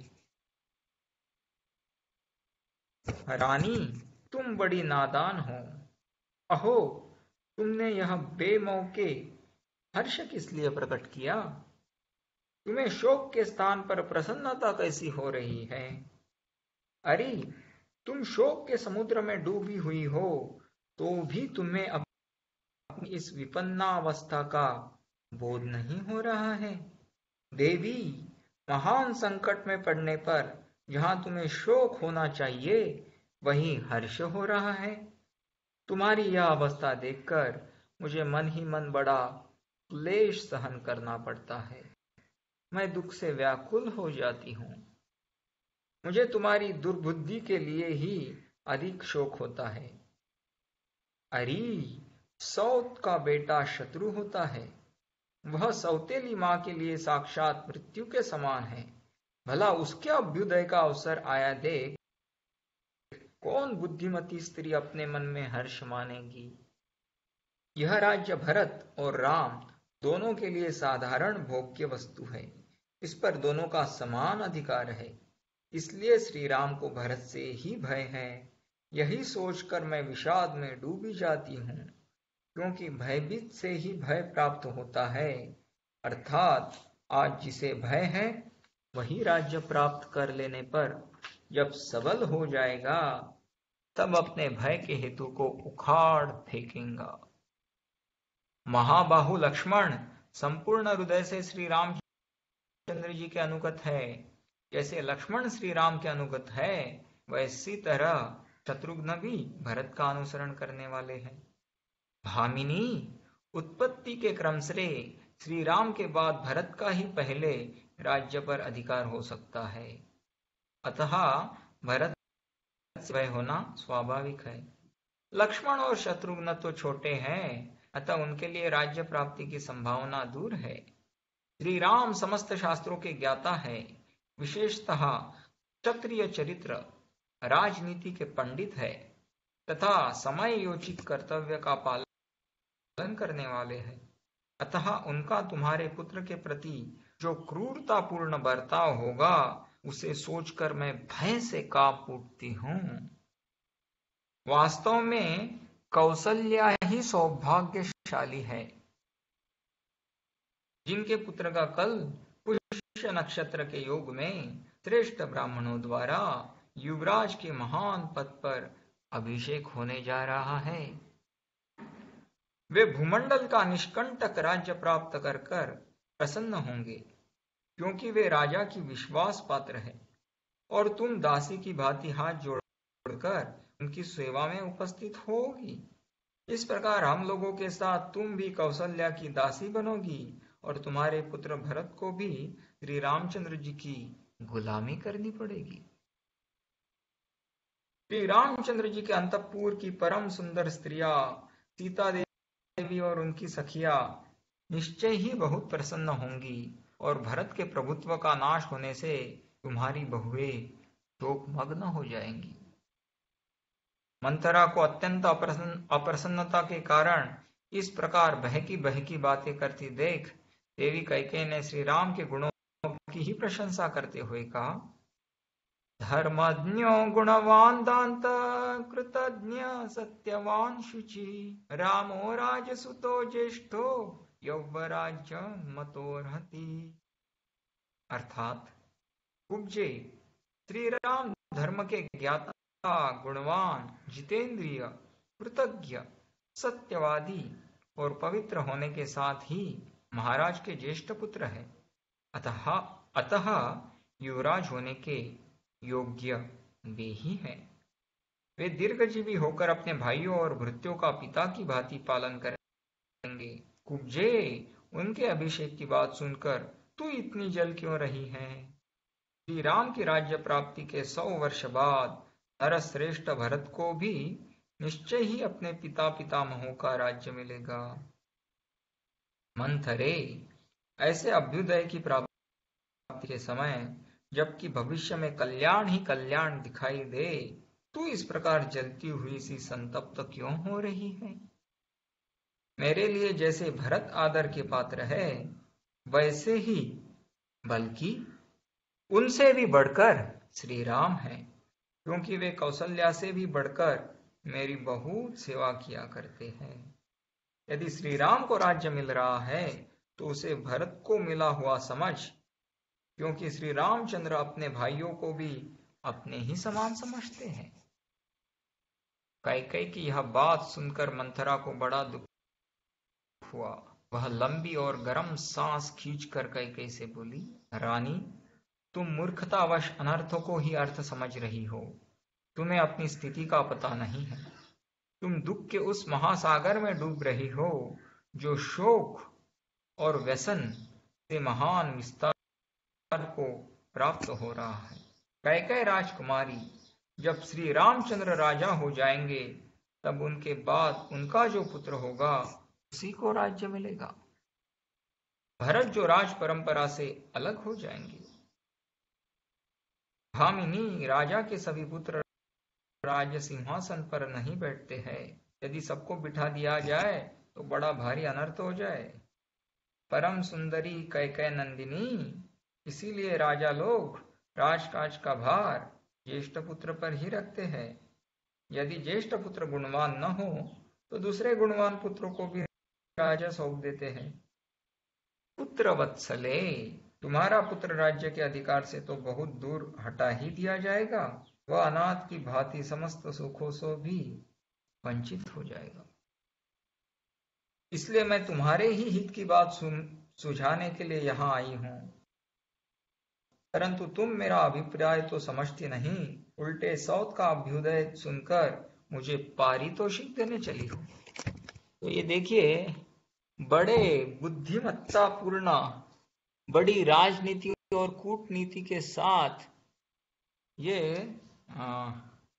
रानी, तुम बड़ी नादान हो। अहो, तुमने यह बेमौके हर्ष किस लिए प्रकट किया? तुम्हें शोक के स्थान पर प्रसन्नता कैसी हो रही है? अरे, तुम शोक के समुद्र में डूबी हुई हो तो भी तुम्हें अपनी इस विपन्नावस्था का बोध नहीं हो रहा है। देवी, महान संकट में पड़ने पर जहां तुम्हें शोक होना चाहिए वहीं हर्ष हो रहा है। तुम्हारी यह अवस्था देखकर मुझे मन ही मन बड़ा क्लेश सहन करना पड़ता है। मैं दुख से व्याकुल हो जाती हूँ। मुझे तुम्हारी दुर्बुद्धि के लिए ही अधिक शोक होता है। अरी, सौत का बेटा शत्रु होता है। वह सौतेली माँ के लिए साक्षात मृत्यु के समान है। भला उसके अभ्युदय का अवसर आया देख कौन बुद्धिमती स्त्री अपने मन में हर्ष मानेगी। यह राज्य भरत और राम दोनों के लिए साधारण भोग्य वस्तु है। इस पर दोनों का समान अधिकार है। इसलिए श्री राम को भरत से ही भय है। यही सोचकर मैं विषाद में डूबी जाती हूँ, क्योंकि भयभीत से ही भय प्राप्त होता है। अर्थात आज जिसे भय है वही राज्य प्राप्त कर लेने पर जब सबल हो जाएगा तब अपने भय के हेतु को उखाड़ फेंकेगा। महाबाहु लक्ष्मण संपूर्ण हृदय से श्री रामचंद्र जी के अनुगत है। जैसे लक्ष्मण श्री राम के अनुगत है, वैसी तरह शत्रुघ्न भी भरत का अनुसरण करने वाले हैं। भामिनी, उत्पत्ति के क्रम से श्री राम के बाद भरत का ही पहले राज्य पर अधिकार हो सकता है। अतः भरत से भय होना स्वाभाविक है। लक्ष्मण और शत्रुघ्न तो छोटे हैं, अतः उनके लिए राज्य प्राप्ति की संभावना दूर है। श्री राम समस्त शास्त्रों के ज्ञाता है। विशेषतः क्षत्रिय चरित्र, राजनीति के पंडित है तथा समय योचित कर्तव्य का पालन करने वाले हैं। अतः उनका तुम्हारे पुत्र के प्रति जो क्रूरतापूर्ण बर्ताव होगा उसे सोचकर मैं भय से कांप उठती हूँ। वास्तव में कौसल्या ही सौभाग्यशाली है, जिनके पुत्र का कल पुष्य नक्षत्र के योग में श्रेष्ठ ब्राह्मणों द्वारा युवराज के महान पद पर अभिषेक होने जा रहा है। वे भूमंडल का निष्कंटक राज्य प्राप्त कर कर प्रसन्न होंगे, क्योंकि वे राजा की विश्वास पात्र है, और तुम दासी की भांति हाथ जोड़कर उनकी सेवा में उपस्थित होगी। इस प्रकार हम लोगों के साथ तुम भी कौशल्या की दासी बनोगी और तुम्हारे पुत्र भरत को भी श्री रामचंद्र जी की गुलामी करनी पड़ेगी। श्री रामचंद्र जी के अंतःपुर की परम सुंदर स्त्रियां सीता देवी और उनकी सखिया निश्चय ही बहुत प्रसन्न होंगी, और भरत के प्रभुत्व का नाश होने से तुम्हारी बहुएं शोकमग्न हो जाएंगी। मंथरा को अत्यंत अप्रसन्न, अप्रसन्नता के कारण इस प्रकार बहकी बहकी बातें करती देख देवी कैकेयी ने श्री राम के गुणों की ही प्रशंसा करते हुए कहा, धर्मज्ञो गुणवान दांत कृतज्ञ सत्यवान शुचि रामो राजसुतो ज्येष्ठो यौवराज्य मतोर्हति। अर्थात कुब्जे, श्री राम धर्म के ज्ञाता, गुणवान, जितेंद्रिय, कृतज्ञ, सत्यवादी और पवित्र होने के साथ ही महाराज के ज्येष्ठ पुत्र है। अतः अतः युवराज होने के योग्य वे ही हैं। वे दीर्घजीवी होकर अपने भाइयों और भृत्यों का पिता की भांति पालन करेंगे। कुब्जे, उनके अभिषेक की बात सुनकर तू इतनी जल क्यों रही है? श्री राम की राज्य प्राप्ति के सौ वर्ष बाद नरश्रेष्ठ भरत को भी निश्चय ही अपने पिता पितामहों का राज्य मिलेगा। मंथरे, ऐसे अभ्युदय की प्राप्ति के समय जबकि भविष्य में कल्याण ही कल्याण दिखाई दे, तू इस प्रकार जलती हुई सी संतप्त क्यों हो रही है? मेरे लिए जैसे भरत आदर के पात्र है, वैसे ही बल्कि उनसे भी बढ़कर श्री राम है, क्योंकि वे कौशल्या से भी बढ़कर मेरी बहुत सेवा किया करते हैं। यदि श्री राम को राज्य मिल रहा है तो उसे भरत को मिला हुआ समझ, क्योंकि श्री रामचंद्र अपने भाइयों को भी अपने ही समान समझते हैं। कैकेयी की यह बात सुनकर मंथरा को बड़ा दुख हुआ। वह लंबी और गर्म सांस खींचकर कैकेयी से बोली, रानी, तुम मूर्खतावश अनर्थों को ही अर्थ समझ रही हो। तुम्हें अपनी स्थिति का पता नहीं है। तुम दुख के उस महासागर में डूब रही हो जो शोक और व्यसन से महान विस्तार को प्राप्त हो रहा है। कैकेयी राजकुमारी जब श्री रामचंद्र राजा हो जाएंगे तब उनके बाद उनका जो पुत्र होगा उसी को राज्य मिलेगा। भरत जो राज परंपरा से अलग हो जाएंगे। भामिनी राजा के सभी पुत्र राज्य सिंहासन पर नहीं बैठते हैं। यदि सबको बिठा दिया जाए तो बड़ा भारी अनर्थ हो जाए। परम सुंदरी कैकेयी नंदिनी, इसीलिए राजा लोग राजकाज का भार ज्येष्ठ पुत्र पर ही रखते हैं। यदि ज्येष्ठ पुत्र गुणवान न हो तो दूसरे गुणवान पुत्रों को भी राजा सौंप देते हैं। पुत्र वत्सले, तुम्हारा पुत्र राज्य के अधिकार से तो बहुत दूर हटा ही दिया जाएगा। वह अनाथ की भांति समस्त सुखों से भी वंचित हो जाएगा। इसलिए मैं तुम्हारे ही हित की बात सुन सुझाने के लिए यहाँ आई हूँ, परंतु तुम मेरा अभिप्राय तो समझती नहीं, उल्टे सौत का अभ्युदय सुनकर मुझे पारितोषिक देने चली हो। तो ये देखिए, बड़े बुद्धिमत्ता पूर्ण, बड़ी राजनीति और कूटनीति के साथ ये आ,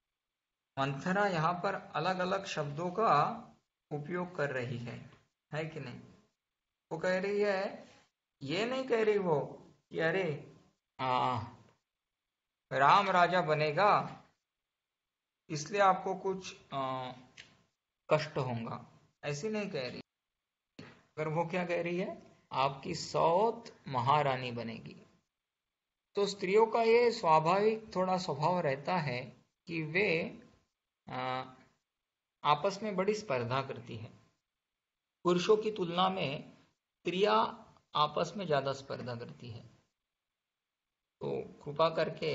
मंथरा यहाँ पर अलग अलग शब्दों का उपयोग कर रही है, है कि नहीं? वो कह रही है, ये नहीं कह रही वो कि अरे आ, राम राजा बनेगा इसलिए आपको कुछ आ, कष्ट होगा, ऐसी नहीं कह रही। अगर वो क्या कह रही है, आपकी सौत महारानी बनेगी। तो स्त्रियों का ये स्वाभाविक थोड़ा स्वभाव रहता है कि वे आ, आपस में बड़ी स्पर्धा करती है। पुरुषों की तुलना में स्त्रियां आपस में ज्यादा स्पर्धा करती है। तो कृपा करके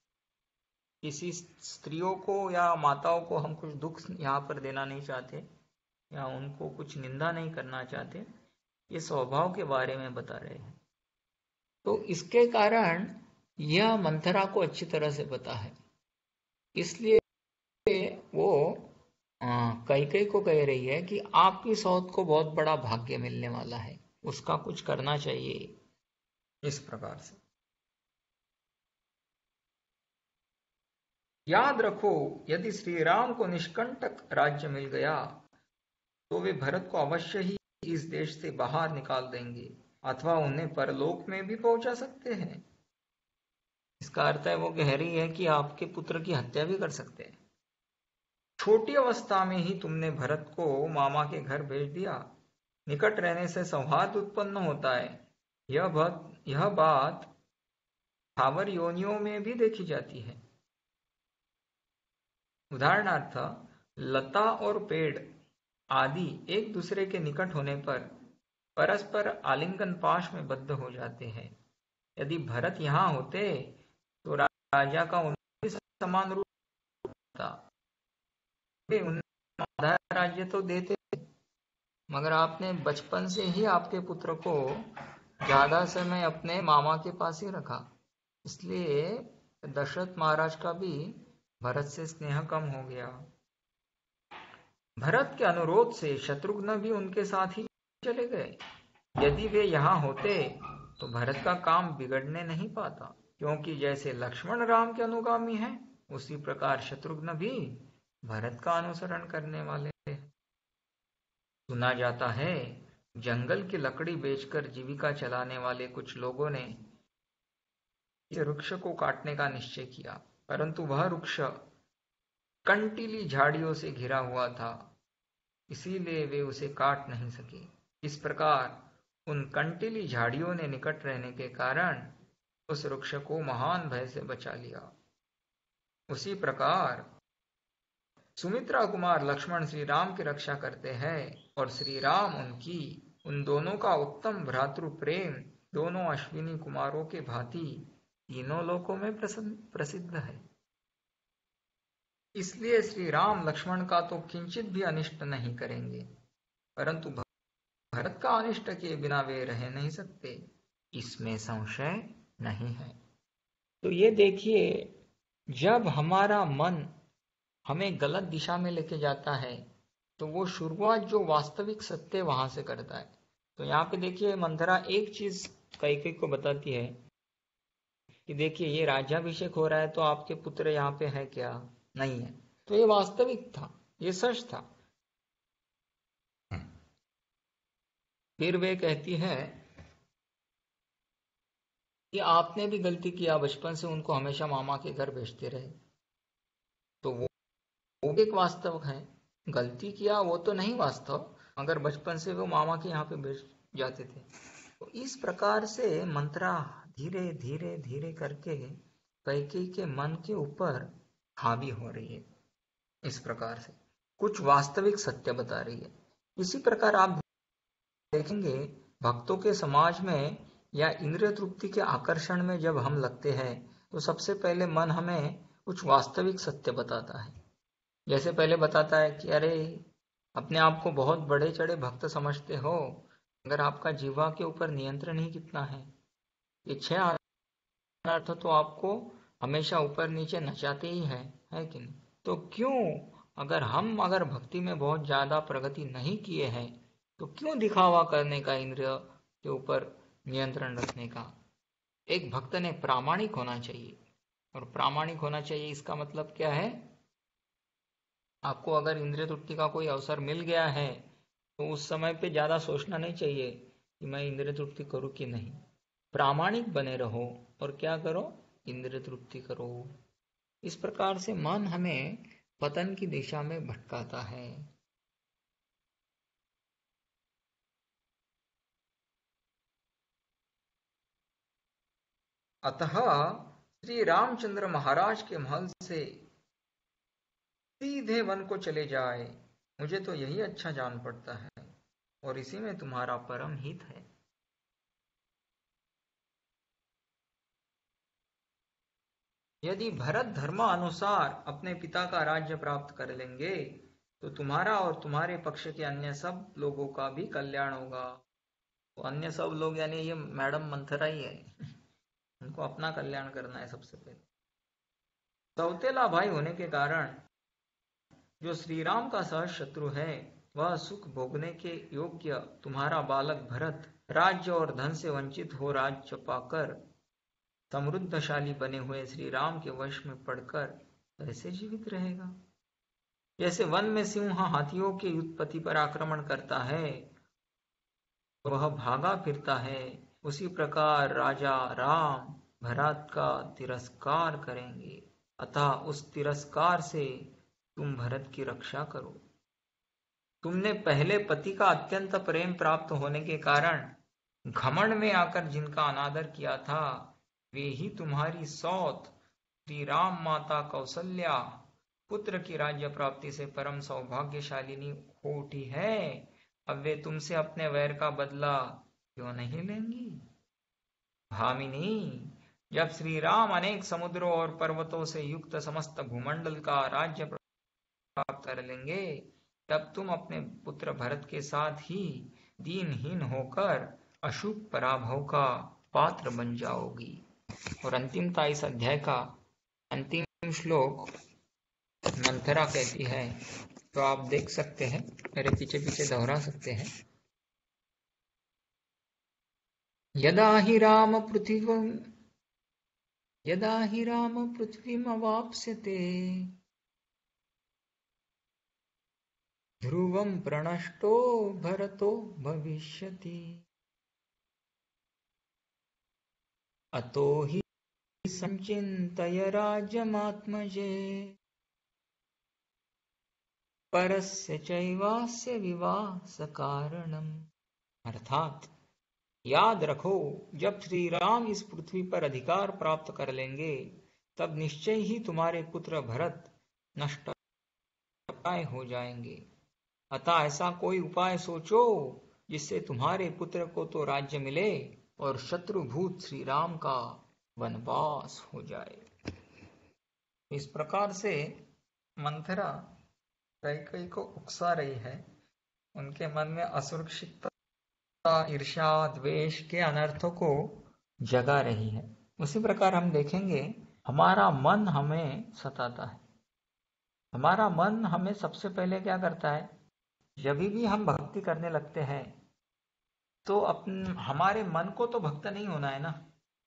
किसी स्त्रियों को या माताओं को हम कुछ दुख यहाँ पर देना नहीं चाहते या उनको कुछ निंदा नहीं करना चाहते, ये स्वभाव के बारे में बता रहे हैं। तो इसके कारण यह मंथरा को अच्छी तरह से पता है, इसलिए वो कैकेयी को कह रही है कि आपकी सौत को बहुत बड़ा भाग्य मिलने वाला है, उसका कुछ करना चाहिए। इस प्रकार से याद रखो, यदि श्री राम को निष्कंटक राज्य मिल गया तो वे भरत को अवश्य ही इस देश से बाहर निकाल देंगे अथवा उन्हें परलोक में भी पहुंचा सकते हैं। इसका अर्थ है, वो कह रही है कि आपके पुत्र की हत्या भी कर सकते हैं। छोटी अवस्था में ही तुमने भरत को मामा के घर भेज दिया। निकट रहने से सौहार्द उत्पन्न होता है। यह बात यह बात स्थावर योनियों में भी देखी जाती है। उदाहरणार्थ, लता और पेड़ आदि एक दूसरे के निकट होने पर परस्पर आलिंगन पाश में बद्ध हो जाते हैं। यदि भरत यहाँ होते तो राजा का उनके समान रूप होता। आधा राज्य तो देते, मगर आपने बचपन से ही आपके पुत्र को ज्यादा समय अपने मामा के पास ही रखा, इसलिए दशरथ महाराज का भी भरत से स्नेह कम हो गया। भरत के अनुरोध से शत्रुघ्न भी उनके साथ ही चले गए। यदि वे यहाँ होते तो भरत का काम बिगड़ने नहीं पाता, क्योंकि जैसे लक्ष्मण राम के अनुगामी हैं, उसी प्रकार शत्रुघ्न भी भरत का अनुसरण करने वाले हैं। सुना जाता है, जंगल की लकड़ी बेचकर जीविका चलाने वाले कुछ लोगों ने इस वृक्ष को काटने का निश्चय किया, परंतु वह वृक्ष कंटीली झाड़ियों से घिरा हुआ था, इसीलिए वे उसे काट नहीं सके। इस प्रकार उन कंटीली झाड़ियों ने निकट रहने के कारण उस वृक्ष को महान भय से बचा लिया। उसी प्रकार सुमित्रा कुमार लक्ष्मण श्री राम की रक्षा करते हैं और श्री राम उनकी, उन दोनों का उत्तम भ्रातृ प्रेम दोनों अश्विनी कुमारों के भांति तीनों लोकों में प्रसिद्ध है। इसलिए श्री राम लक्ष्मण का तो किंचित भी अनिष्ट नहीं करेंगे, परंतु भरत का अनिष्ट किए बिना वे रह नहीं सकते, इसमें संशय नहीं है। तो ये देखिए, जब हमारा मन हमें गलत दिशा में लेके जाता है तो वो शुरुआत जो वास्तविक सत्य वहां से करता है। तो यहाँ पे देखिए मंथरा एक चीज कैकेयी को बताती है कि देखिए ये राज्याभिषेक हो रहा है तो आपके पुत्र यहाँ पे है क्या? नहीं है। तो ये वास्तविक था, ये सच था। फिर वे कहती है कि आपने भी गलती किया, बचपन से उनको हमेशा मामा के घर भेजते रहे। तो वो वो भी एक वास्तव है। गलती किया वो तो नहीं वास्तव, अगर बचपन से वो मामा के यहाँ पे भेज जाते थे। तो इस प्रकार से मंत्रा धीरे धीरे धीरे करके कैकेयी के मन के ऊपर हावी हो रही है। इस प्रकार से कुछ वास्तविक सत्य बता रही है। इसी प्रकार आप देखेंगे भक्तों के समाज में या इंद्रिय तृप्ति के आकर्षण में जब हम लगते हैं तो सबसे पहले मन हमें कुछ वास्तविक सत्य बताता है। जैसे पहले बताता है कि अरे अपने आप को बहुत बड़े चढ़े भक्त समझते हो, अगर आपका जीवा के ऊपर नियंत्रण ही कितना है। ये छह अनर्थ तो आपको हमेशा ऊपर नीचे नचाते ही है, है कि नहीं? तो क्यों अगर हम अगर भक्ति में बहुत ज्यादा प्रगति नहीं किए हैं तो क्यों दिखावा करने का, इंद्रिय के ऊपर नियंत्रण रखने का? एक भक्त ने प्रामाणिक होना चाहिए। और प्रामाणिक होना चाहिए इसका मतलब क्या है? आपको अगर इंद्रिय तृप्ति का कोई अवसर मिल गया है तो उस समय पे ज्यादा सोचना नहीं चाहिए कि मैं इंद्रिय तृप्ति करूं कि नहीं। प्रामाणिक बने रहो और क्या करो? इंद्रिय तृप्ति करो। इस प्रकार से मन हमें पतन की दिशा में भटकाता है। अतः श्री रामचंद्र महाराज के महल से सीधे वन को चले जाए, मुझे तो यही अच्छा जान पड़ता है और इसी में तुम्हारा परम हित है। यदि भरत धर्मानुसार अपने पिता का राज्य प्राप्त कर लेंगे तो तुम्हारा और तुम्हारे पक्ष के अन्य सब लोगों का भी कल्याण होगा। तो अन्य सब लोग यानी ये मैडम मंथरा ही है, उनको अपना कल्याण करना है सबसे पहले। सौतेला भाई होने के कारण जो श्री राम का सह शत्रु है, वह सुख भोगने के योग्य तुम्हारा बालक भरत राज्य और धन से वंचित हो राज्य पाकर समृद्धशाली बने हुए श्री राम के वश में पड़कर कैसे जीवित रहेगा? जैसे वन में सिंह हाथियों के उत्पत्ति पर आक्रमण करता है, वह भागा फिरता है, उसी प्रकार राजा राम भरत का तिरस्कार करेंगे। अतः उस तिरस्कार से तुम भरत की रक्षा करो। तुमने पहले पति का अत्यंत प्रेम प्राप्त होने के कारण घमंड में आकर जिनका अनादर किया था, वे ही तुम्हारी सौत श्री राम माता कौसल्या पुत्र की राज्य प्राप्ति से परम सौभाग्यशालिनी हो उठी है। अब वे तुमसे अपने वैर का बदला क्यों नहीं लेंगी? भामिनी, जब श्री राम अनेक समुद्रों और पर्वतों से युक्त समस्त भूमंडल का राज्य प्राप्त कर लेंगे, तब तुम अपने पुत्र भरत के साथ ही दीनहीन होकर अशुभ पराभव का पात्र बन जाओगी। और अंतिमता इस अध्याय का अंतिम श्लोक मंथरा कहती है, तो आप देख सकते हैं, मेरे पीछे पीछे दोहरा सकते हैं। यदा हि राम पृथ्वीं यदा हि राम पृथ्वीमवाप्स्यते ध्रुवं प्रणष्टो भरतो भविष्यति अतो हि संचिन्तय राज्यमात्मजे परस्य चैवास्य विवास कारणम। अर्थात याद रखो, जब श्री राम इस पृथ्वी पर अधिकार प्राप्त कर लेंगे तब निश्चय ही तुम्हारे पुत्र भरत नष्ट हो जाएंगे। अतः ऐसा कोई उपाय सोचो जिससे तुम्हारे पुत्र को तो राज्य मिले और शत्रुभूत श्री राम का वनवास हो जाए। इस प्रकार से मंथरा कैकेयी को उकसा रही है, उनके मन में असुरक्षितता, ईर्ष्या, द्वेष के अनर्थों को जगा रही है। उसी प्रकार हम देखेंगे हमारा मन हमें सताता है। हमारा मन हमें सबसे पहले क्या करता है? जब भी हम भक्ति करने लगते हैं तो अपन हमारे मन को तो भक्त नहीं होना है ना।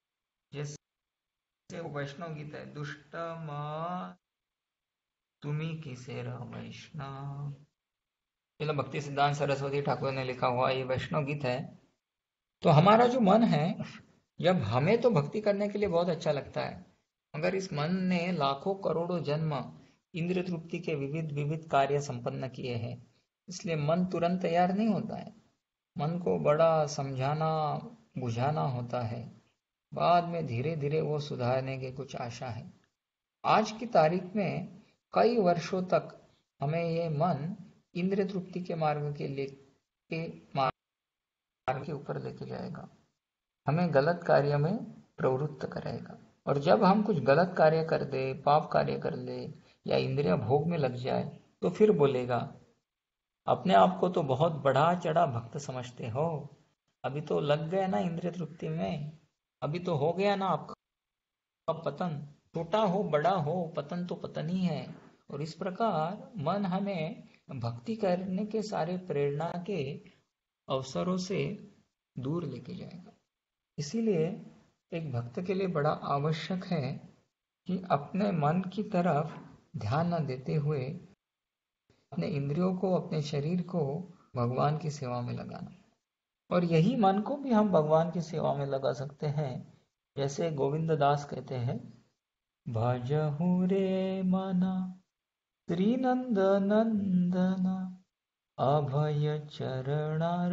जैसे वो वैष्णव गीत है, दुष्ट मन तुम्ही किसे रह वैष्णव, ये तो भक्ति सिद्धांत सरस्वती ठाकुर ने लिखा हुआ ये वैष्णव गीत है। तो हमारा जो मन है, जब हमें तो भक्ति करने के लिए बहुत अच्छा लगता है, मगर इस मन ने लाखों करोड़ों जन्म इंद्रिय तृप्ति के विविध विविध कार्य संपन्न किए हैं, इसलिए मन तुरंत तैयार नहीं होता है। मन को बड़ा समझाना बुझाना होता है, बाद में धीरे धीरे वो सुधारने की कुछ आशा है। आज की तारीख में कई वर्षों तक हमें ये मन इंद्रिय तृप्ति के मार्ग के ले के मार्ग के ऊपर लेके जाएगा, हमें गलत कार्य में प्रवृत्त करेगा। और जब हम कुछ गलत कार्य कर दे, पाप कार्य कर ले या इंद्रिय भोग में लग जाए, तो फिर बोलेगा अपने आप को तो बहुत बढ़ा चढ़ा भक्त समझते हो, अभी तो लग गए ना इंद्रिय तृप्ति में, अभी तो हो गया ना आपका पतन, छोटा हो बड़ा हो पतन तो पतन ही है। और इस प्रकार मन हमें भक्ति करने के सारे प्रेरणा के अवसरों से दूर लेके जाएगा। इसीलिए एक भक्त के लिए बड़ा आवश्यक है कि अपने मन की तरफ ध्यान न देते हुए अपने इंद्रियों को, अपने शरीर को भगवान की सेवा में लगाना। और यही मन को भी हम भगवान की सेवा में लगा सकते हैं। जैसे गोविंद दास कहते हैं, भजहु रे मना श्री नंद नंदन अभय चरणार।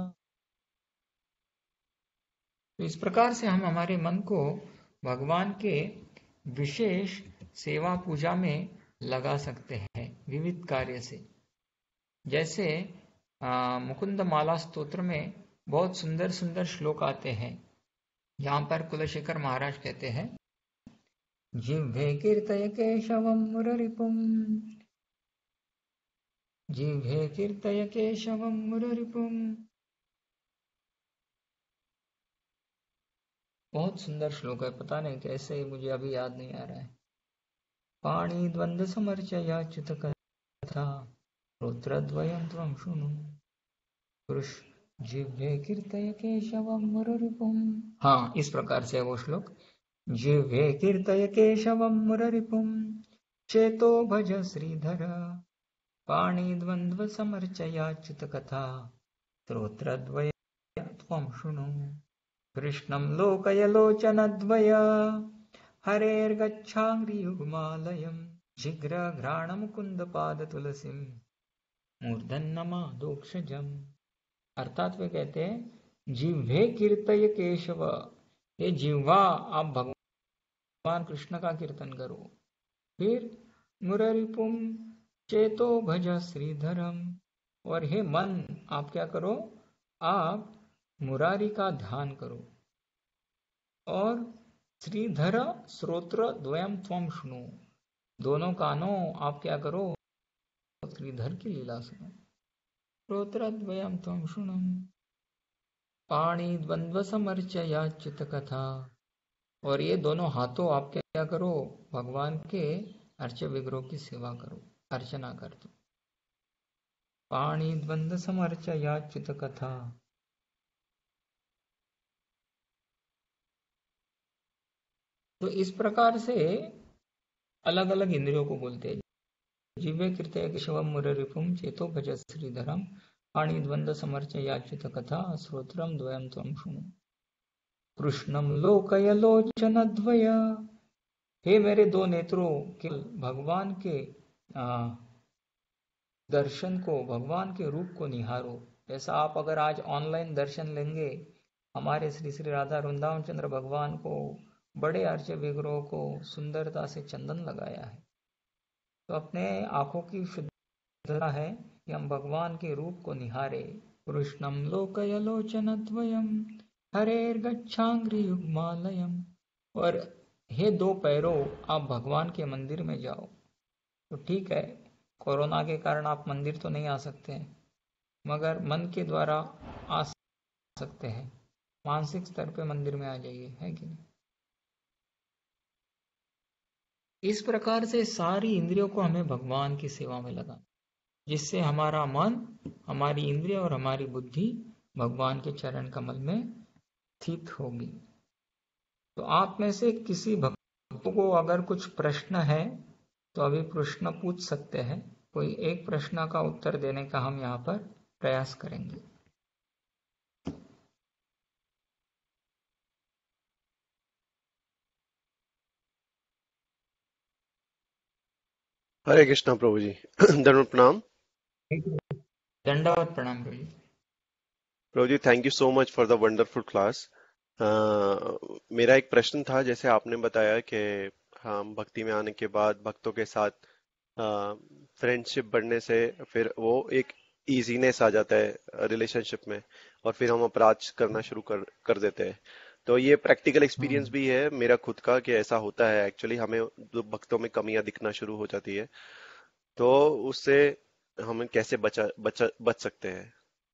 तो इस प्रकार से हम हमारे मन को भगवान के विशेष सेवा पूजा में लगा सकते हैं विविध कार्य से। जैसे आ, मुकुंद माला स्तोत्र में बहुत सुंदर सुंदर श्लोक आते हैं। यहाँ पर कुलशेखर महाराज कहते हैं, जिह्वे कीर्तय केशवम मुररिपुम, जिह्वे कीर्तय केशवम मुररिपुम। बहुत सुंदर श्लोक है, पता नहीं कैसे मुझे अभी याद नहीं आ रहा है। पाणी द्वंद्व समर्चया च्युत कथा श्रोत्रद्वयं त्वं शृणु पुरुष जिह्वे कीर्तय केशवं मुररिपुम। हाँ, इस प्रकार से है वो श्लोक। जिह्वे कीर्तय केशवं मुररिपुम चेतो भज श्रीधर पाणी द्वंद्व समर्चया च्युत कथा श्रोत्रद्वयं त्वं शृणु कृष्णं लोकय लोचनद्वय हरेर्गच्छाङ्घ्रियुग्मालयं जिघ्रघ्राणमुकुन्दपादतुलसीं मूर्धन्यमादोक्षजम्। अर्थात वे कहते हैं, जिह्वे कीर्तय केशव, ये जिह्वा आप भगवान कृष्ण का कीर्तन करो। फिर मुररिपुम चेतो भज श्रीधरम, और हे मन आप क्या करो, आप मुरारी का ध्यान करो। और श्रीधर श्रोत्र द्वयम त्वम शृणु, दोनों कानों आप क्या करो, श्रीधर की लीला सुनो। श्रोत्र द्वयम त्वम शृणु पाणी द्वंद्व समर्चया च्युत कथा, और ये दोनों हाथों आप क्या करो, भगवान के अर्च विग्रह की सेवा करो, अर्चना कर दो। पाणी द्वंद्व समर्चया च्युत कथा। तो इस प्रकार से अलग अलग इंद्रियों को बोलते हैं। जिह्वे कीर्तय केशवम मुररिपुम चेतो भज श्रीधरम पाणी द्वंद्व समर्चया च्युत कथा श्रोत्रम द्वयम त्वं शृणु कृष्णम लोकय लोचन द्वय। हे मेरे दो नेत्रों के भगवान के आ, दर्शन को, भगवान के रूप को निहारो। ऐसा आप अगर आज ऑनलाइन दर्शन लेंगे, हमारे श्री श्री राधा वृंदावन चंद्र भगवान को, बड़े अर्चे विग्रहों को सुंदरता से चंदन लगाया है, तो अपने आंखों की शुद्धता है कि हम भगवान के रूप को निहारे। कृष्णम लोकय लोचन द्वयम हरेर्गच्छाङ्घ्रियुग्मालयम, और हे दो पैरों आप भगवान के मंदिर में जाओ। तो ठीक है, कोरोना के कारण आप मंदिर तो नहीं आ सकते हैं, मगर मन के द्वारा आ सकते हैं, मानसिक स्तर पे मंदिर में आ जाइए, है कि नहीं। इस प्रकार से सारी इंद्रियों को हमें भगवान की सेवा में लगाना, जिससे हमारा मन, हमारी इंद्रिय और हमारी बुद्धि भगवान के चरण कमल में स्थित होगी। तो आप में से किसी भक्त को अगर कुछ प्रश्न है तो अभी प्रश्न पूछ सकते हैं। कोई एक प्रश्न का उत्तर देने का हम यहाँ पर प्रयास करेंगे। हरे कृष्णा प्रभु जी। दंडवत प्रणाम। दंडवत प्रणाम प्रभु जी। प्रभु जी, thank you so much for the wonderful class. मेरा एक प्रश्न था, जैसे आपने बताया कि हम भक्ति में आने के बाद भक्तों के साथ फ्रेंडशिप बढ़ने से फिर वो एक इजीनेस आ जाता है रिलेशनशिप में, और फिर हम अपराध करना शुरू कर कर देते हैं। तो ये प्रैक्टिकल एक्सपीरियंस भी है मेरा खुद का कि ऐसा होता है। एक्चुअली हमें जो भक्तों में कमियां दिखना शुरू हो जाती है, तो उससे हम कैसे बचा बचा बच सकते हैं?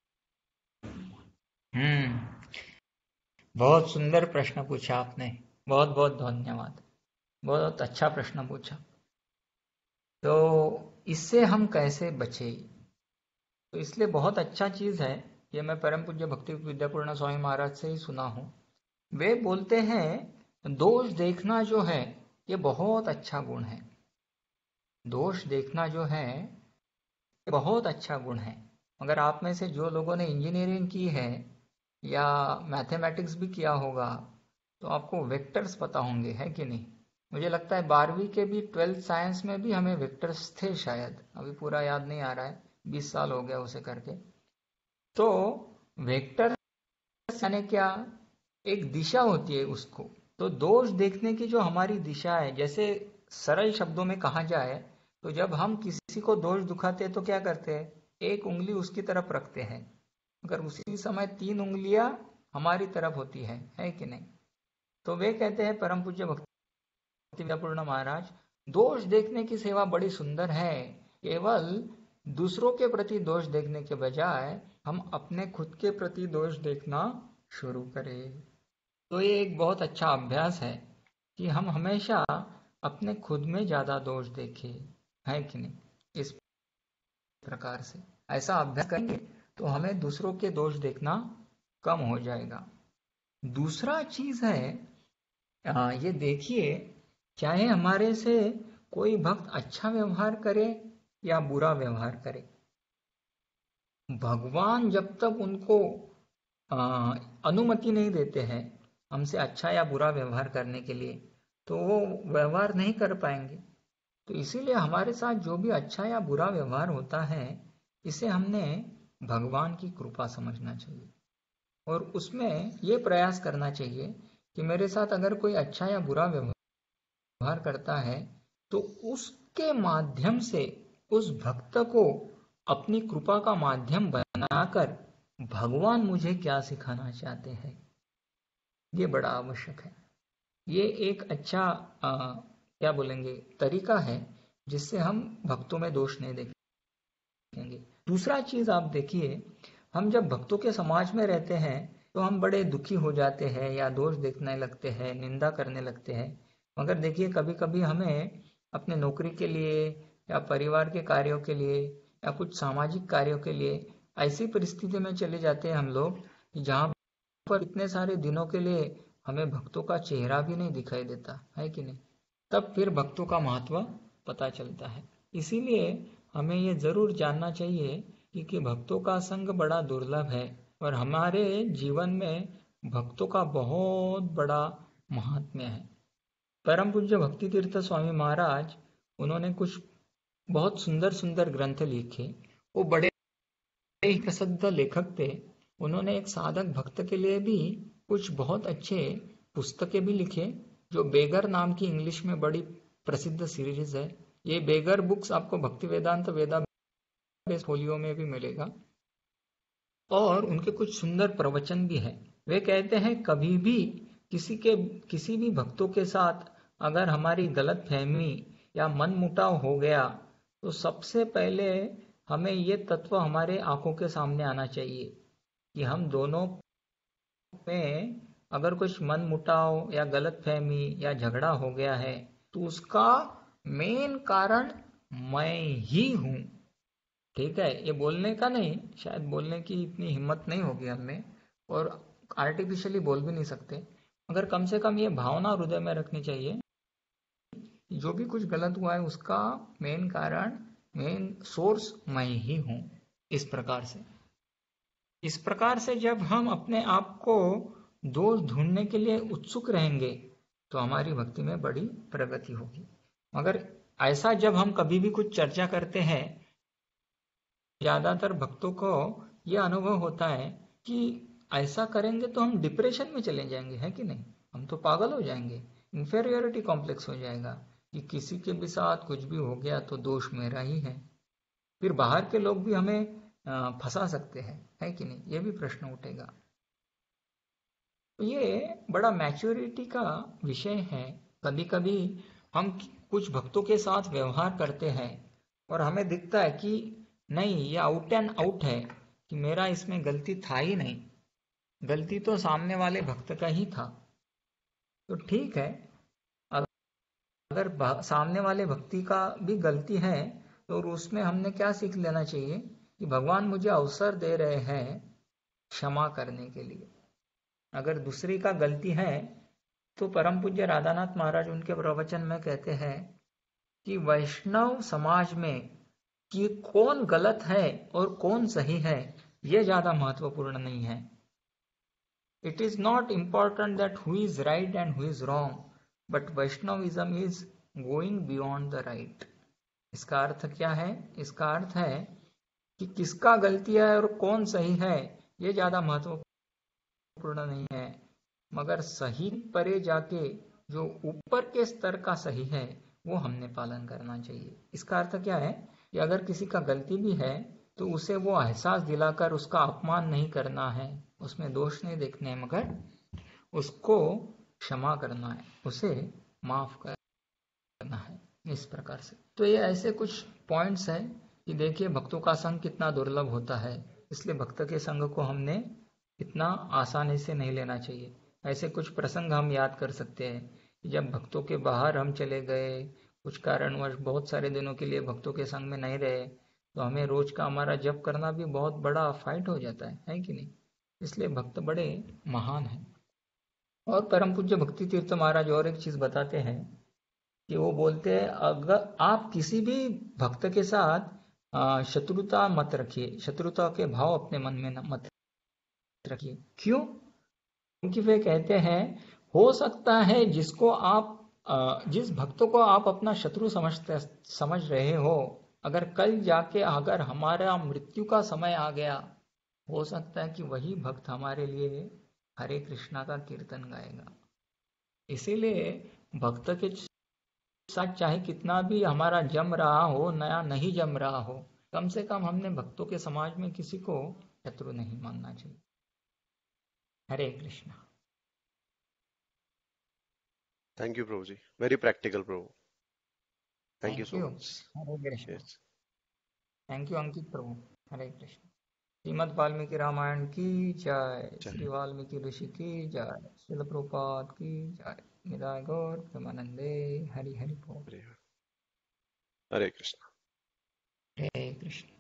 हम्म बहुत सुंदर प्रश्न पूछा आपने। बहुत बहुत धन्यवाद। बहुत अच्छा प्रश्न पूछा। तो इससे हम कैसे बचे? तो इसलिए बहुत अच्छा चीज है। ये मैं परम पूज्य भक्ति विद्यापूर्ण स्वामी महाराज से ही सुना हूँ। वे बोलते हैं दोष देखना जो है ये बहुत अच्छा गुण है। दोष देखना जो है ये बहुत अच्छा गुण है। मगर आप में से जो लोगों ने इंजीनियरिंग की है या मैथमेटिक्स भी किया होगा तो आपको वेक्टर्स पता होंगे, है कि नहीं? मुझे लगता है बारहवीं के भी ट्वेल्थ साइंस में भी हमें वेक्टर्स थे शायद, अभी पूरा याद नहीं आ रहा है, बीस साल हो गया उसे करके। तो वेक्टर यानी क्या? एक दिशा होती है उसको। तो दोष देखने की जो हमारी दिशा है, जैसे सरल शब्दों में कहा जाए तो जब हम किसी को दोष दिखाते हैं तो क्या करते हैं? एक उंगली उसकी तरफ रखते हैं, मगर उसी समय तीन उंगलियां हमारी तरफ होती है है कि नहीं? तो वे कहते हैं परम पूज्य भक्ति विद्यापूर्ण महाराज, दोष देखने की सेवा बड़ी सुंदर है। केवल दूसरों के प्रति दोष देखने के बजाय हम अपने खुद के प्रति दोष देखना शुरू करें। तो ये एक बहुत अच्छा अभ्यास है कि हम हमेशा अपने खुद में ज्यादा दोष देखें, है कि नहीं? इस प्रकार से ऐसा अभ्यास करेंगे तो हमें दूसरों के दोष देखना कम हो जाएगा। दूसरा चीज है, आ, ये देखिए, चाहे हमारे से कोई भक्त अच्छा व्यवहार करे या बुरा व्यवहार करे, भगवान जब तक उनको आ, अनुमति नहीं देते हैं हमसे अच्छा या बुरा व्यवहार करने के लिए, तो वो व्यवहार नहीं कर पाएंगे। तो इसीलिए हमारे साथ जो भी अच्छा या बुरा व्यवहार होता है, इसे हमने भगवान की कृपा समझना चाहिए और उसमें ये प्रयास करना चाहिए कि मेरे साथ अगर कोई अच्छा या बुरा व्यवहार करता है तो उसके माध्यम से उस भक्त को अपनी कृपा का माध्यम बनाकर भगवान मुझे क्या सिखाना चाहते हैं, ये बड़ा आवश्यक है। ये एक अच्छा आ, क्या बोलेंगे तरीका है जिससे हम भक्तों में दोष नहीं देखेंगे। दूसरा चीज आप देखिए, हम जब भक्तों के समाज में रहते हैं तो हम बड़े दुखी हो जाते हैं या दोष देखने लगते हैं, निंदा करने लगते हैं। मगर देखिए, कभी कभी हमें अपने नौकरी के लिए या परिवार के कार्यों के लिए या कुछ सामाजिक कार्यों के लिए ऐसी परिस्थिति में चले जाते हैं हम लोग जहाँ पर इतने सारे दिनों के लिए हमें भक्तों का चेहरा भी नहीं दिखाई देता, है कि नहीं? तब फिर भक्तों का महत्व पता चलता है। इसीलिए हमें ये जरूर जानना चाहिए कि, कि भक्तों का संग बड़ा दुर्लभ है और हमारे जीवन में भक्तों का बहुत बड़ा महात्म्य है। परम पूज्य भक्ति तीर्थ स्वामी महाराज, उन्होंने कुछ बहुत सुंदर सुंदर ग्रंथ लिखे। वो बड़े ही प्रसिद्ध लेखक थे। उन्होंने एक साधक भक्त के लिए भी कुछ बहुत अच्छे पुस्तकें भी लिखे, जो बेगर नाम की इंग्लिश में बड़ी प्रसिद्ध सीरीज है। ये बेगर बुक्स आपको भक्ति वेदांत वेदा फोलियो में भी मिलेगा। और उनके कुछ सुंदर प्रवचन भी है। वे कहते हैं कभी भी किसी के किसी भी भक्तों के साथ अगर हमारी गलत फहमी या मन मुटाव हो गया तो सबसे पहले हमें ये तत्व हमारे आंखों के सामने आना चाहिए कि हम दोनों में अगर कुछ मन मुटाव या गलत फहमी या झगड़ा हो गया है तो उसका मेन कारण मैं ही हूं। ठीक है, ये बोलने का नहीं, शायद बोलने की इतनी हिम्मत नहीं होगी हमें, और आर्टिफिशियली बोल भी नहीं सकते, मगर कम से कम ये भावना हृदय में रखनी चाहिए, जो भी कुछ गलत हुआ है उसका मेन कारण, मेन सोर्स मैं ही हूं। इस प्रकार से इस प्रकार से जब हम अपने आप को दोष ढूंढने के लिए उत्सुक रहेंगे तो हमारी भक्ति में बड़ी प्रगति होगी। मगर ऐसा जब हम कभी भी कुछ चर्चा करते हैं, ज्यादातर भक्तों को यह अनुभव होता है कि ऐसा करेंगे तो हम डिप्रेशन में चले जाएंगे, है कि नहीं, हम तो पागल हो जाएंगे, इंफेरियोरिटी कॉम्प्लेक्स हो जाएगा कि किसी के भी साथ कुछ भी हो गया तो दोष मेरा ही है, फिर बाहर के लोग भी हमें अ, फंसा सकते हैं, है कि नहीं, ये भी प्रश्न उठेगा। तो ये बड़ा मैच्योरिटी का विषय है। कभी कभी हम कुछ भक्तों के साथ व्यवहार करते हैं और हमें दिखता है कि नहीं, ये आउट एंड आउट है, कि मेरा इसमें गलती था ही नहीं, गलती तो सामने वाले भक्त का ही था। तो ठीक है, अगर भा- सामने वाले भक्ति का भी गलती है तो उसमें हमने क्या सीख लेना चाहिए कि भगवान मुझे अवसर दे रहे हैं क्षमा करने के लिए। अगर दूसरी का गलती है तो परम पूज्य राधानाथ महाराज उनके प्रवचन में कहते हैं कि वैष्णव समाज में कि कौन गलत है और कौन सही है ये ज्यादा महत्वपूर्ण नहीं है। It is not important that who is right and who is wrong, but Vaishnavism is going beyond the right. इसका अर्थ क्या है? इसका अर्थ है कि किसका गलती है और कौन सही है ये ज्यादा महत्वपूर्ण नहीं है, मगर सही परे जाके जो ऊपर के स्तर का सही है वो हमने पालन करना चाहिए। इसका अर्थ क्या है कि अगर किसी का गलती भी है तो उसे वो एहसास दिलाकर उसका अपमान नहीं करना है, उसमें दोष नहीं देखने हैं, मगर उसको क्षमा करना है, उसे माफ करना है, इस प्रकार से। तो ये ऐसे कुछ पॉइंट्स हैं कि देखिए भक्तों का संग कितना दुर्लभ होता है, इसलिए भक्त के संग को हमने इतना आसानी से नहीं लेना चाहिए। ऐसे कुछ प्रसंग हम याद कर सकते हैं कि जब भक्तों के बाहर हम चले गए, कुछ कारणवश बहुत सारे दिनों के लिए भक्तों के संग में नहीं रहे, तो हमें रोज का हमारा जप करना भी बहुत बड़ा फाइट हो जाता है है कि नहीं। इसलिए भक्त बड़े महान हैं। और परम पूज्य भक्ति तीर्थ महाराज और एक चीज बताते हैं कि वो बोलते हैं अगर आप किसी भी भक्त के साथ अ, शत्रुता मत रखिए, शत्रुता के भाव अपने मन में न- मत रखिए। क्यों? क्योंकि वे कहते हैं हो सकता है जिसको आप अ, जिस भक्त को आप अपना शत्रु समझते समझ रहे हो, अगर कल जाके अगर हमारा मृत्यु का समय आ गया, हो सकता है कि वही भक्त हमारे लिए हरे कृष्णा का कीर्तन गाएगा। इसीलिए भक्त के साथ चाहे कितना भी हमारा जम रहा हो, नया नहीं जम रहा हो, कम से कम हमने भक्तों के समाज में किसी को शत्रु नहीं मानना चाहिए। Hare Krishna. Thank you, Prabhuji. Very practical, Prabhu. Thank you thank so you. much. Hare Krishna. Yes. Thank you Ankit प्रभु। हरे कृष्ण। श्रीमद् वाल्मीकि रामायण की जय, Jai. श्री वाल्मीकि ऋषि की जय, श्रील प्रभुपाद की जय। निदाय गौर प्रेमानंदे। हरि हरि बोल। Hare Hare Krishna. हरे कृष्ण।